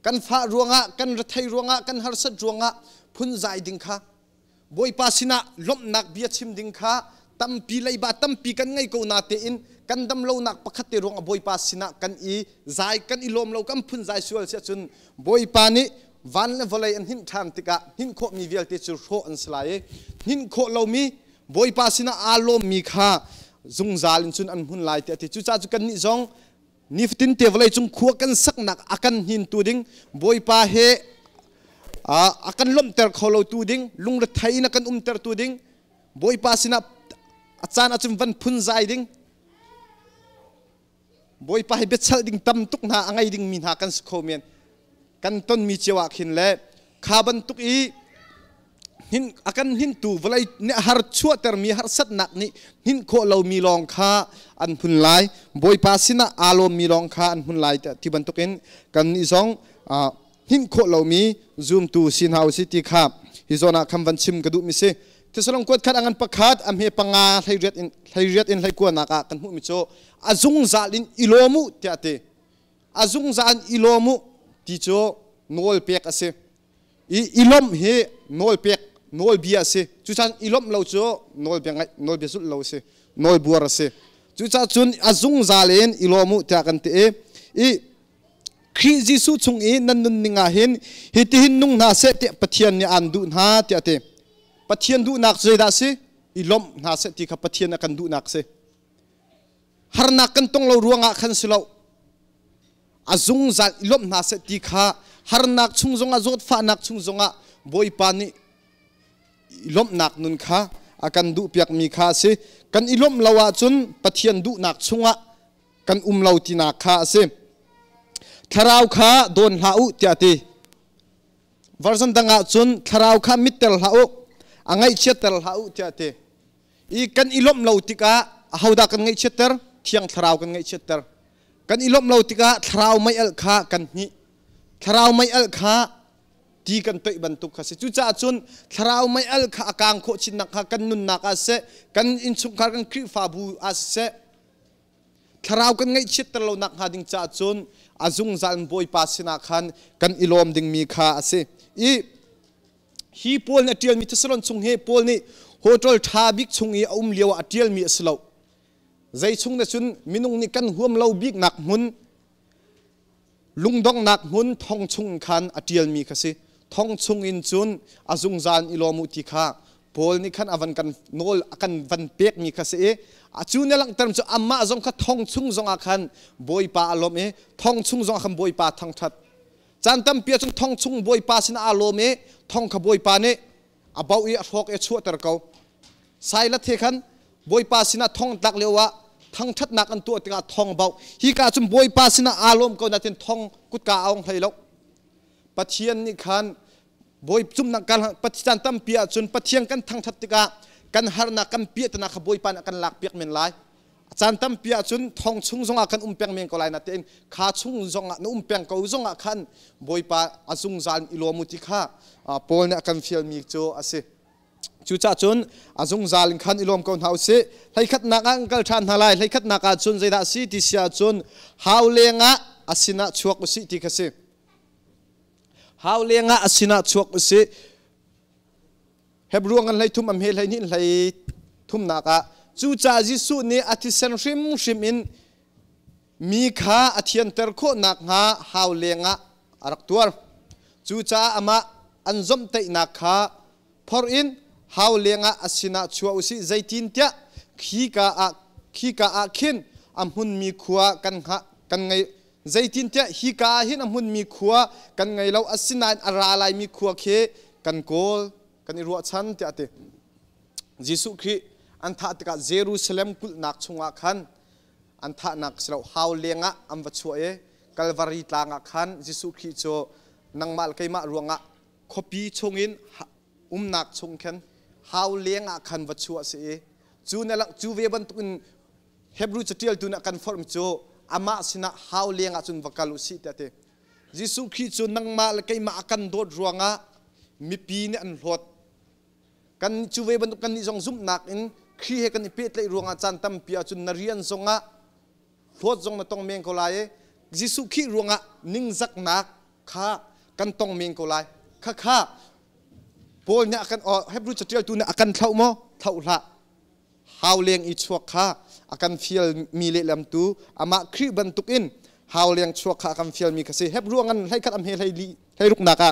kan fa ruanga kan rathai ruanga kan harsat ruanga phun zai ding kha boi pa sina lom nak bia chim ding kha tampi leiba tampi kan ngai ko na te in kan dam lo nak pakhat te ruanga boi pa sina kan i zai kan i lom lo kan phun zai sual se chun boi pa ni van le volai an hin tham tika hin kho mi vel te chu ro an slai hin kho lo mi boi pa sina a lom mi kha zung zalin chun an hun lai te chu cha chu kan ni zong niftin te volai chung khuwa kan sak nak akan hin tu ding boi pa he akan lom ter kholo tu ding lung ra thai na kan ter tu ding boi pa sina achan achum van phun zai ding boi pa he bechal ding tam tuk na angai ding min ha kan skhomen kan ton mi chewa khin le khaban tuk i hin akan hin tu volai ne har chua ter mi har sat nak ni hin kho lo mi long kha an phun lai boi pa sina alo mi long kha an phun lai ta ti ban tukin kan ni zong hin kho lo mi zoom tu sin hau si ti kha hi zona kham van chim ka du mi se tisalong kot khat angan pakhat am he panga thairet in lai ko na ka kan hu mi cho azung zalin ilomu ti ate azung zan ilomu ti cho nol pek ase ilom he nol pek nol bia se chu chan ilom lo cho nol bengai nol besul lo se nol buar se chu cha chun azung zalen ilomu ta kan te e khi jisu chung e nan nun ninga hin hiti hin nung na se te pathian ni an du na te ate pathian du nak zai da se ilom na se ti kha pathian kan du nak se har na kan tong lo ruanga khan silo azung zal ilom na se ti kha har nak chung zonga zot fa nak chung zonga boi pa ni ilom nak nun kha akan du piak mi kha se kan ilom lawa chun pathian du nak chunga kan lo ti na kha se Thlarau kha don hlau ti ati version danga chun Thlarau kha mitel hlau angai chetel hau ti ati I kan ilom lo tika hauda kan ngai cheter thiang Thlarau kan ngai cheter kan ilom lo tika Thlarau mai al kha kan hi Thlarau mai al kha ti kan toi bantuk khase chu cha chun Thlarau mai al kha akang kho chin nak kha kan nun nak ase kan in chung khar kan kri fa bu ase Thlarau kan ngai cheter lo nak ha ding cha chun azung zan boi pa sina khan kan ilom ding mi kha ase I hi pol na tial mi tsaron chung he pol ni hotel thabik chung I lewa atial mi aslo zai chung na chun minung ni kan huam lo bik nak mun lungdong nak mun thong chung khan atial mi khase thong chung in chun azung zan ilomu ti kha pol ni khan avan kan nol akan van pek mi khase e achune lang term chu amma zong kha thong chung zong akhan boi pa alom e thong chung zong kham boi pa thang that chan tam pia chung thong chung boi pa sin alom e thong kha boi pa ne abau I thok e chu ter ko sai la the khan boi pa sina thong tak lewa thang that nak an tu tika thong bau hi ka chum boi pa sina alom ko na tin thong kut ka aung thailo pathian ni khan boi chum nak kan pathian tam pia chun pathian kan thang that tika kan har na kan pia ta na kha boi pa na kan lak pek men lai chan tam pia chun thong chung zonga kan peng men ko lai na ten kha chung zonga na peng ko zonga khan boi pa azung zan ilomu ti kha pol na kan fial mi cho ase chu cha chun azung zal khan ilom kon hause lai khat na angkal than halai lai khat na ka chun zaida si ti sia chun haulenga asina chuak usi ti khase haulenga asina chuak usi hebruangan lai thum am he lai ni lai thum na ka chu cha jisu ni athisan rim in mi kha athian ter kho nak nga haulenga arak tuar chu cha ama anzom te na kha for in haulenga asina chua usi zaitin tia khi ka a khin amhun mi khuwa kan ngai zaitin tia hi ka hin amhun mi khuwa kan ngai lo asina ara lai mi khuwa khe kan kol kan ru chan tia te jisu khi antha tika Jerusalem kul nak chunga khan antha nak slo haulenga amwa chua e Calvary tlanga khan jisu khi cho nangmal kaima ruanga khopi chungin nak chung khan haulenga khan wa chua se chu na lang chu ve ban tun Hebrew chatial tu na confirm cho ama sina haulenga chun wakalu si tate jisu khi cho nangmal kaima akan dot ruanga mi pi ne an hlot kan chu ve ban kan ni jong zum nak in khi he kan ipet lai ruanga chan tam pia chun narian zonga hlot zong na tong meng ko lai jisu khi ruanga ning zak nak ข้ากันต้องเมียงกูไลข้าโปลเนี่ยกันให้รู้จักเจ้าตัวเนี่ยกันเท่ามั้งเท่าละฮาวเลียงอีชัวข้ากันฟิลมีเล่มตัวอามาครีบันตุกินฮาวเลียงชัวข้ากันฟิลมีกษัตริย์ให้รู้งันให้คัดอำเฮให้ลุกนัก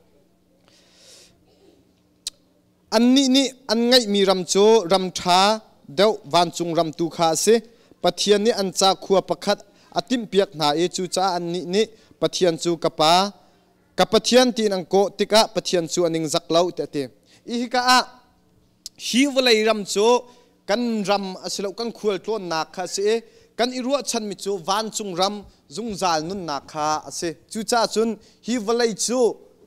อันนี้อันไงมีรำโจรำช้าเดาวันจุงรำตูข้าเสปะเทียนนี่อันจากขัวประคัดอติมเปียกหนาจูจ้าอันนี้ปะเทียนจูกะปากับปะเทียนตีนังโกติกะปะเทียนจูอันนิงจักเล่าเตะอีฮิกะฮิวเลยรำโจกันรำอาศัยกันขวดตัวนักข้าเสกันอิรัวชันมิจูวันจุงรำจุงจาลนุนนักข้าเสจูจ้าจุนฮิวเลยจู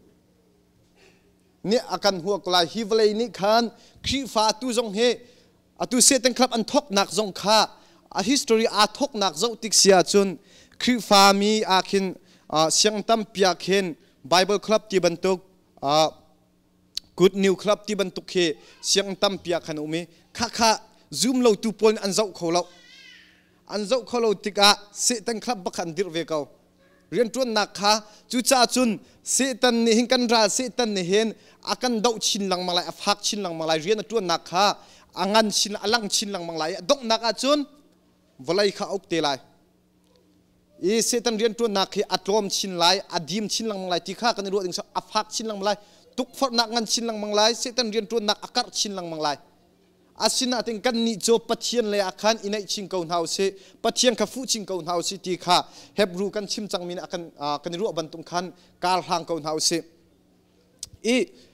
นี่อาการหัวกลายฮิวเลยนี่ขันครีฟ้าตุจงเฮตุเสตังครับอันทกนักจงข้าhistory อาทกนักเจ้าติกเสียจุนคริฟามีอาคินเสียงตั้มเปียกเห็น Bible Club ที่บรรทุกGood New Club ที่บรรทุกเฮเสียงตั้มเปียกขนมมีข้า zoom เราตุปนอันเจ้าเขาเราติกะเสตังครับบักขันดิรเวกเอาเรียนจวนนักข้าจุจ้าจุนเสตันนี่หิงกันราเสตันนี่เห็นอากันดาวชินหลังมาลายฟักชินหลังมาลายเรียนจวนนักข้าอังันชินอลังชินหลังมาลายดกนักอาจุนวลัยข้าอุกเตลัยอีเสตันเรียนตัวนักให้อัตลมชินไลอดีมชินลังมังไลที่ข้ากันรู้ถึงสับฟักชินลังมังไลทุกฟอร์นักงานชินลังมังไลเสตันเรียนตัวนักอาการชินลังมังไลอาศินาถึงกันนิจโจปัจเจียนเลยอาคารอินัยชิงเกาหาวเสปัจเจียนข้าฟูชิงเกาหาวเสที่ข้าเฮบรูกันชิมจังมินอากันรู้บันตุงขันการหางเกาหาวเสอี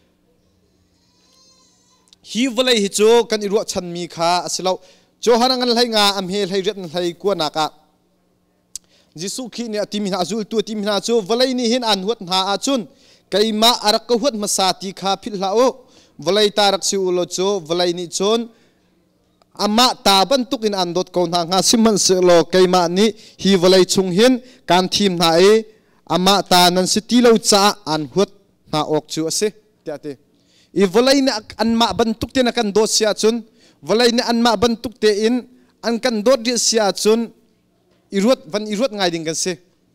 ฮิวลัยฮิโจกันรู้ชันมีข้าอาศิลาวโจฮันังกันไหงาอัมเฮลไหเรียนไหกวนนักจิสุขีเนี่ยทีมินาจูตัวทีมินาจูวลัยนี่เห็นอันหัวหาอาจุนไก่มาอารักหัวมาสาติข้าพิลาโอวลัยตารักสิวโลโจวลัยนี่จนอามาตาบันตุกินอันดดกอนหางาสิมันเสโลไก่มานี่ฮิวลัยชงเห็นการทีมนาเออามาตานันสิติโลจ้าอันหัวหาออกจูเสเตะอีวลัยนี่อันมาบันตุกเตนักันโดเสียจุนวลัยนี่อันมาบันทุกเตอินอันกันโดดเดียเสียจนอิรุดไงดิ่งกันเส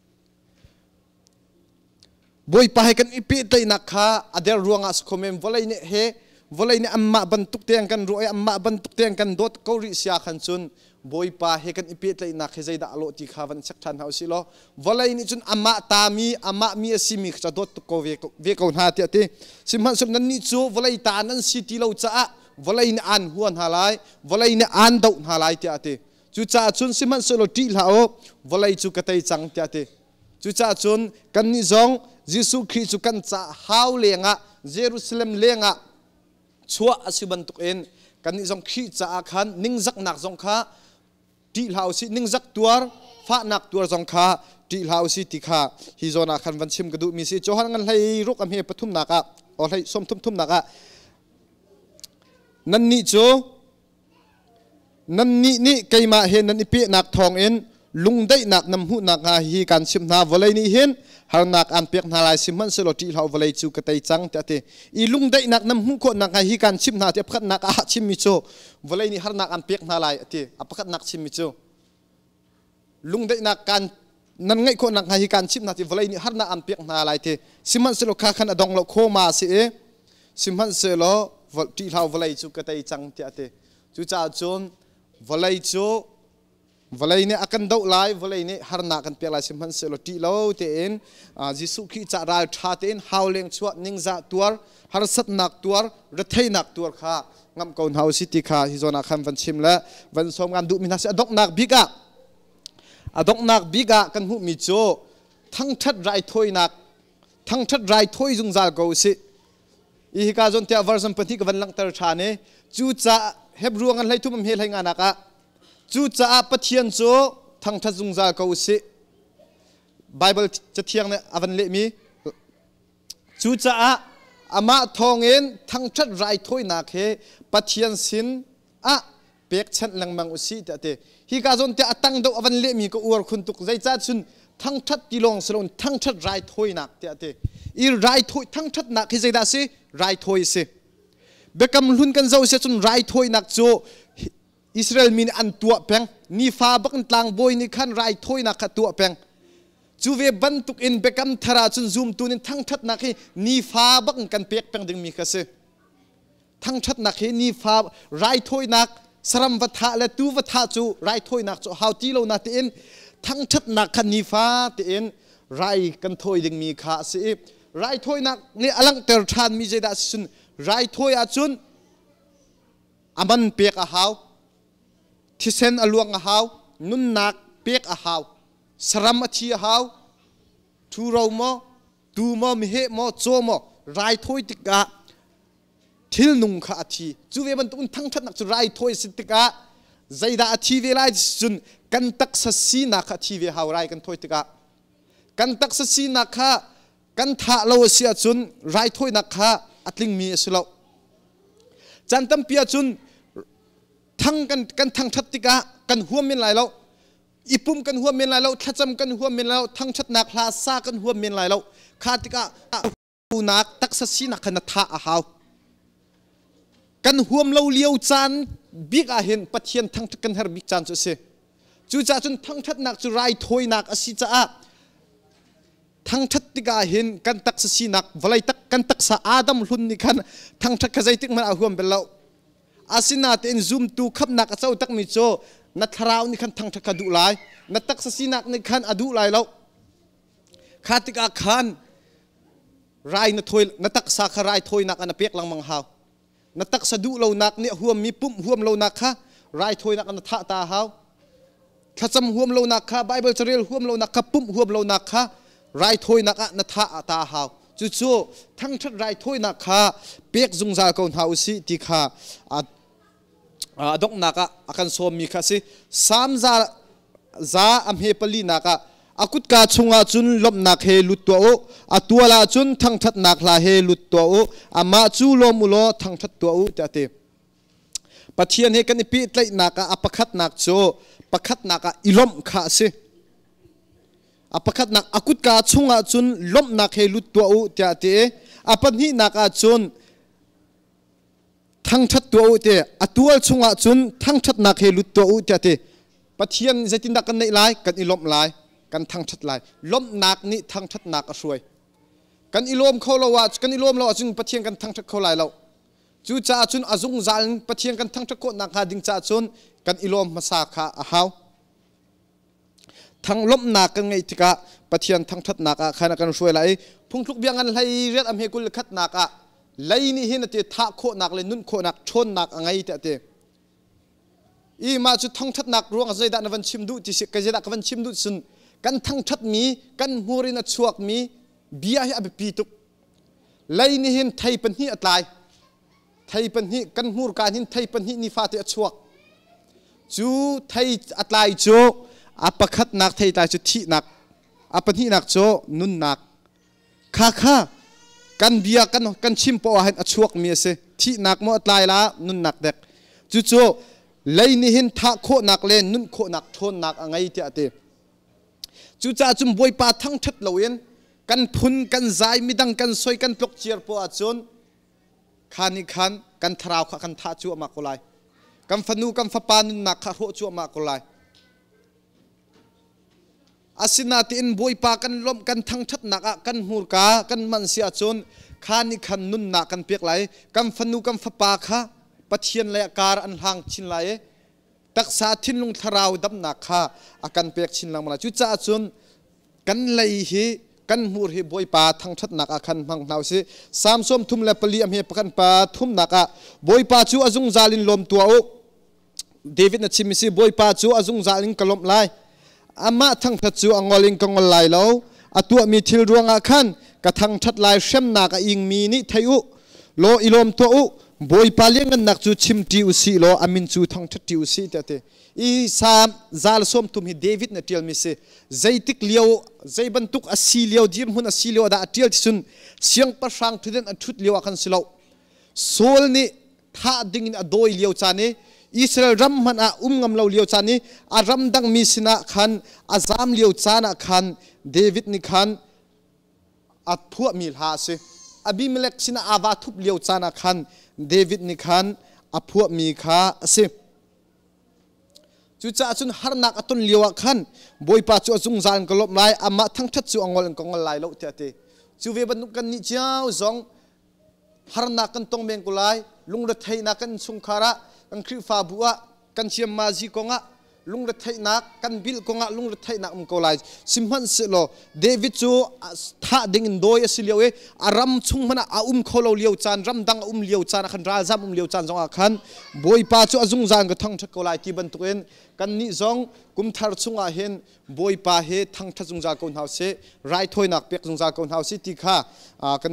บอยไปกันอีปีเตนักข้าอเดรวงอาสคอมเมมวลัยนี่เฮวลัยนี่อันมาบันทุกเตอันกันรวยอันมาบันทุกเตอันกันโดดเขาริเสียขันจนบอยไปกันอีปีเตนักเฮใจด่าโลติข้าวันสักทันเฮาสิโลวลัยนี่จนอันมาตามีอันมามีสิมิจะโดดตุกเวกหาเตะสิมันสมนั้นนี่จูวลัยตานั้นสิติเราจ้าวลัยนี่อันหัวหาลายวลัยนี่อันดาวหาลายเตะจูจ่าจุนสิมันสโลตีลาโอวลัยจูกระไตจังเตะจูจ่าจุนกันนิจงยิสุคริสต์กันจ่าฮาวเลงะเยรูซาเล็มเลงะชัวอสิบันตุกเอ็นกันนิจงคริสต์จ่าขันนิ่งจักนักจงข้าตีลาวสินิ่งจักตัวฟ้านักตัวจงข้าตีลาวสิติข้าฮิโซนักขันวันชิมกระดูมีสิโจฮันกันให้รุกอเมปทุมนักะอ๋อให้สมทุมนักะนั่นนี่โจนั่นนี่ไกมาเห็นนั่นนี่เปียนักทองเอ็นลุงได้นักนำหูนักฮีการชิมนาวลัยนี่เห็นหานักอันเปียกนาลายสิมันสโลติเขาวลัยจูกระไตจังเตะอีลุงได้นักนำหูคนนักฮีการชิมนาเทียบขัดนักอาชิมมิโจวลัยนี่หานักอันเปียกนาลายเตะอับขัดนักชิมมิโจลุงได้นักการนั่นไงคนนักฮีการชิมนาที่วลัยนี่หานักอันเปียกนาลายเตะสิมันสโลข้าขันอดองเราโคมาสิสิมันสโลที่เราวลัยจูกระไตจังเตะจูจ่าจนวลัยจูวลัยเนี่ยอากันดาวไลวลัยเนี่ยหานักกันเปียกลายสิมันเสลติโลเตอินจิสุขีจ่าราชาเตอินฮาวเลงชวดนิงจ่าตัวหาสัตนักตัวรัฐนักตัวข้างำกอนเฮาสิติข้าฮิโซนักขันวันชิมและวันสมงานดูมินาเสอดอกนักบิกะอดอกนักบิกะกันหูมิโจทั้งทัดไรถ้วยนักทั้งทัดไรถ้วยจุงจ่าเกาสิอีฮิกาจนเตะวอร์ซัมปฏิกวันลังเตอร์ชาเนจูจ่าเฮบรวงกันให้ทุ่มเฮลให้งานักะจูจ่าปะเทียนโจทั้งทัดจุงจ่าเกาสิไบเบิลจะเทียงเนี่ยอวันเละมีจูจ่าอามาทองเอ็นทั้งทัดไรถ้วยนักเฮปะเทียนสินเปียกชันลังมังอุสิเตะฮิกาจนเตะตั้งดอกอวันเละมีก็อวดคุณตุกใจจ้าชุนทั้งทัดกิโลงสลงทั้งทัดไรถ้วยนักเตะอีไรถ้วยทั้งทัดนักที่ใจได้สิไรถ้วยสิเบกำลุนกันเจ้าเสียจนไรถ้วยนักโจอิสราเอลมีอันตัวแปงนี่ฟ้าบักต่างบอยนี่ขันไรถ้วยนักตัวแปงจูเวบันตุกอินเบกัมทาราจุนซูมตูนินทั้งทัดนักให้นีฟ้าบังกันเปียกเปียงดึงมีกษัตริย์ทั้งทัดนักให้นีฟ้าไรถ้วยนักสรัมวัฏและตูวัฏจูไรถ้วยนักจูฮาวตีโลนาตีอินทั้งทัดนักขันนีฟ้าตีอินไรกันถ้วยดึงมีข้าสิไรถ้วยนักนี่อลังเตอร์ทานมีเจดาสินไรถ้วยอาจุนอามันเปียกอาหาวที่เซนอลวงอาหาวนุนนักเปียกอาหาวสรัมอชีอาหาวทูเราโมดูโมมิเหโมโจโมไรถ้วยติกะทิลนุงข้าอชีจูเวบันตุนทั้งทัดนักจูไรถ้วยสิติกะใจดาอชีเวลาจุนกันตักสัสีนักอชีเวหาวไรกันถ้วยติกะกันตักสัสีนักข้ากันท่าเราเสียจุนไรถ้วยนักข้าอัตลิงมีสุลาจันตัมเปียจุนทั้งกันทั้งทัดติกะกันหัวมินไหลเราอีปุ่มกันหัวมินไหลเราทัดจำกันหัวมินเราทั้งชัดนักลาซากันหัวมินไหลเราขาติกะอูนักตักษสีนักขนาดท่าอาหาวกันหัวเราเลี้ยวจันบิกอาเห็นปะเทียนทั้งกันเฮร์บิกจันจุเสจูจ่าจุนทั้งชัดนักจูไรถอยนักอสิจ้าทั้งทัดติกาเห็นกันตักสีนักวลัยตักกันตักสะอาดัมลุนนี่กันทั้งทักกระใจติกมันอาหัวเป็นเราอาสินาเต็นซูมตูขับนักเจ้าตักมิโจนัทราวนี่กันทั้งทักกระดูไลนัตักสีนักนี่กันอดูไลเราขาติกาขันไรนัทอยนัตักสาขไรถอยนักอันเปียกลังมังหาวนัตักสะดูเรานักเนี่ยหัวมีปุ่มหัวเรานักค่ะไรถอยนักอันท่าตาหาวข้าจำหัวเรานักค่ะไบเบิลจะเรียนหัวเรานักค่ะปุ่มหัวเรานักค่ะไรถ้วยนักนัทาตาหาวจู่ๆทั้งชัดไรถ้วยนักข้าเปียกจุงจากคนหาวสิที่ข้าดอกนักอาการสวมมีข้าสิสามซาอัมเฮปลีนักอากุดกาชงอาจุนลบนักเฮลุตตัวโออาตัวลาจุนทั้งชัดนักลาเฮลุตตัวโออามาจูลมุโลทั้งชัดตัวโอเตะปัจเจียนเฮกันปีไลนักอาปะคัดนักโจปะคัดนักอิลมข้าสิอาปักนักอากุดกาชงอาจุนล้มนักเฮลุตตัวอุเตะเตะอาปันฮีนักอาจุนทั้งชัดตัวอุเตะอาตัวชงอาจุนทั้งชัดนักเฮลุตตัวอุเตะเตะปัจเจียนจะตินดักกันในลายกันอิลมลายกันทั้งชัดลายล้มนักนี่ทั้งชัดนักอช่วยกันอิลมเขาเราว่ากันอิลมเราจุนปัจเจียนกันทั้งชัดเขาลายเราจู่จ่าจุนอาจุงจัลปัจเจียนกันทั้งชัดโคนักหาดิงจ่าจุนกันอิลมมาสาขาอาหาวทั้งล้มนักกันไงที่กะปะเทียนทั้งทัดนักขณะกันช่วยไหลพุ่งทุกเบียงกันไหลเรียดอเมกุลขัดนักไหลนี่เห็นแต่ท่าโคนักเลยนุ่นโคนักชนนักไงแต่เตอีมาจุดทั้งทัดนักรวงใจดันวันชิมดูที่สิกันใจดันวันชิมดูสุนกันทั้งทัดมีกันมูรินัดชวกมีเบียให้อภิปีตุกไหลนี่เห็นไทยเป็นหิอัตไลไทยเป็นหิกันมูรการเห็นไทยเป็นหินิฟาติอัดชวกจูไทยอัตไลโจอาปะคัดนักไทยตายจุดที่นักอาปะที่นักโจนุนนักข้ากันเบียกันชิมปอให้อชวกมีเสที่นักมอดลายละนุนนักเด็กจู่ๆเลยนี่เห็นท่าโคนักเล่นนุนโคนักชนนักอะไรเตะเตจู่ๆจุ่มบวยปาทั้งชัดเหลวียนกันพุนกันใจมีดังกันสวยกันปลอกเจียร์ปอจนขานิขันกันทราวกันท่าจั่วมากกว่ากันฟันูกันฟ้าปานุนนักข้าโรจั่วมากกว่าอาศินาตินบวยปากันล้มกันทั้งชัดนักกันหูกากันมันเสียจนขานิขันนุนนักกันเปียกไหลกันฟันูกันฟ้าปาข้าปะเทียนเลยการอันห่างชินไหลตักษาทินลุงทราวดับนักข้าอากันเปียกชินลังมาจุดจ้าจนกันเลยฮีกันหูฮีบวยปาทั้งชัดนักขันพังนาวสิสามส้มทุ่มและปลีอเมปกันปาทุ่มนักบวยปาจูอาจุงซาลินลมตัวโอเดวิดนัชิมิสิบวยปาจูอาจุงซาลินกลมไลอามาทั้งทัดจูอังลิงกงลายแล้วอาตัวมีทิลรวงอาคันกระทั่งทัดลายเช่มนักอิงมีนิทายุโลอิลมตัวอุบอยปาเลี้ยงนักจูชิมติอุสิโลอามินจูทั้งทัดติอุสิเตเตอีสามซาลสมทุมฮิเดวิดนัดเทียลมิเซใจติกเลียวใจบรรทุกอสีเลียวดิมหุนอสีเลียวดาเทียลที่สุนเสียงประชังทุเรนอันชุดเลียวอาคันสิโลโซลนี่ท่าดิ่งอโดยเลียวจานี่อิสราเอลรำมันงำเราเลี้ยวจานี้อารำดังมีสินะขันอาซามเลี้ยวจานะขันเดวิดนี่ขันอัดพวกมีลาสิอบิเมเลกสินะอาวาทุบเลี้ยวจานะขันเดวิดนี่ขันอัดพวกมีขาสิ chu cha chun har nak atun liwa khan boi pa chu chung zan kolop lai ama thang that chu angol lai lo te te chu ve ban kan ni chiao zong har nak kan tong meng kulai lung ra thai na kan chung khara kan khri fa buwa kan chiam ma ji konga lung ra thai nak kan bil konga lung ra thai nak ko lai simhan se lo David chu tha ding in doi asiliawe aram chung mana kholo liau chan ram dang liau chan khan ra jam liau chan zonga khan boi pa chu azung zan ga thang thak ko lai ki ban tuin kan ni zong kum thar chunga hen boi pa he thang tha jung za ko hau se rai thoi nak pek jung za ko hau si ti kha kan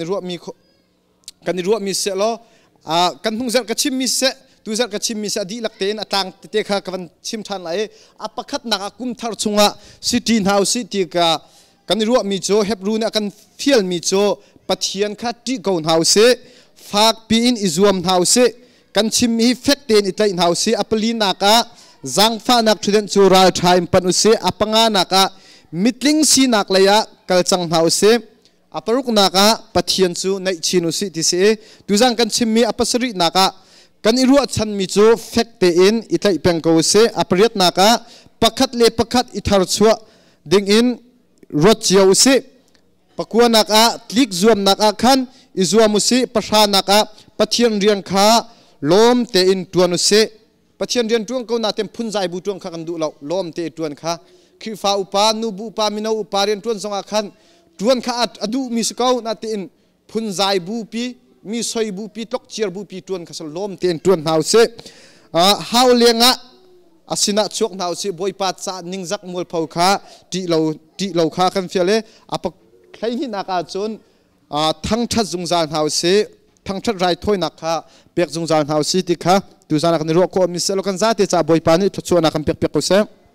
ruwa mi se lo kan hung zer ka chim mi se tu zer ka chim mi se di lak ten atang te kha kan chim than lai apakhat nak kum thar chunga city house ti ka kan ruwa mi cho hep ru na kan fiel mi cho pathian kha ti ko house fak pi in izuam house kan chim mi fek ten itlai house apalina ka zang fa nak thuden chu ral thaim panu se apanga naka mitling si nak laya kalchang house aparuk naka pathian chu nai chinu si ti se tuzang kan chimmi apasari naka kan iru chan mi chu fekte in itai peng ko se apariat naka pakhat le pakhat ithar chua ding in rot chiau se pakua naka tlik zuam naka khan izuamu se pasha naka pathian rian kha lom te in tuanu se pathian rian tuang ko na tem phunjai bu tuang kha kan du lo lom te tuan kha khifa upa nu bu pa mino upa rian tuan songa khan tuan kha adu mi skau na te in phunjai bu pi mi soi bu pi tok chiar bu pi tuan kha sal lom ten tuan hau se hau lenga asina chok nau se boi pa cha ningjak mul phau kha ti lo kha kan fiale apak thlai hi na ka chon thang tha jungzan hau se thang tha rai thoi na kha pek jungzan hau si ti kha tu jana kan ro ko mi se lo kan za te cha boi pa ni chu na kan pek ko se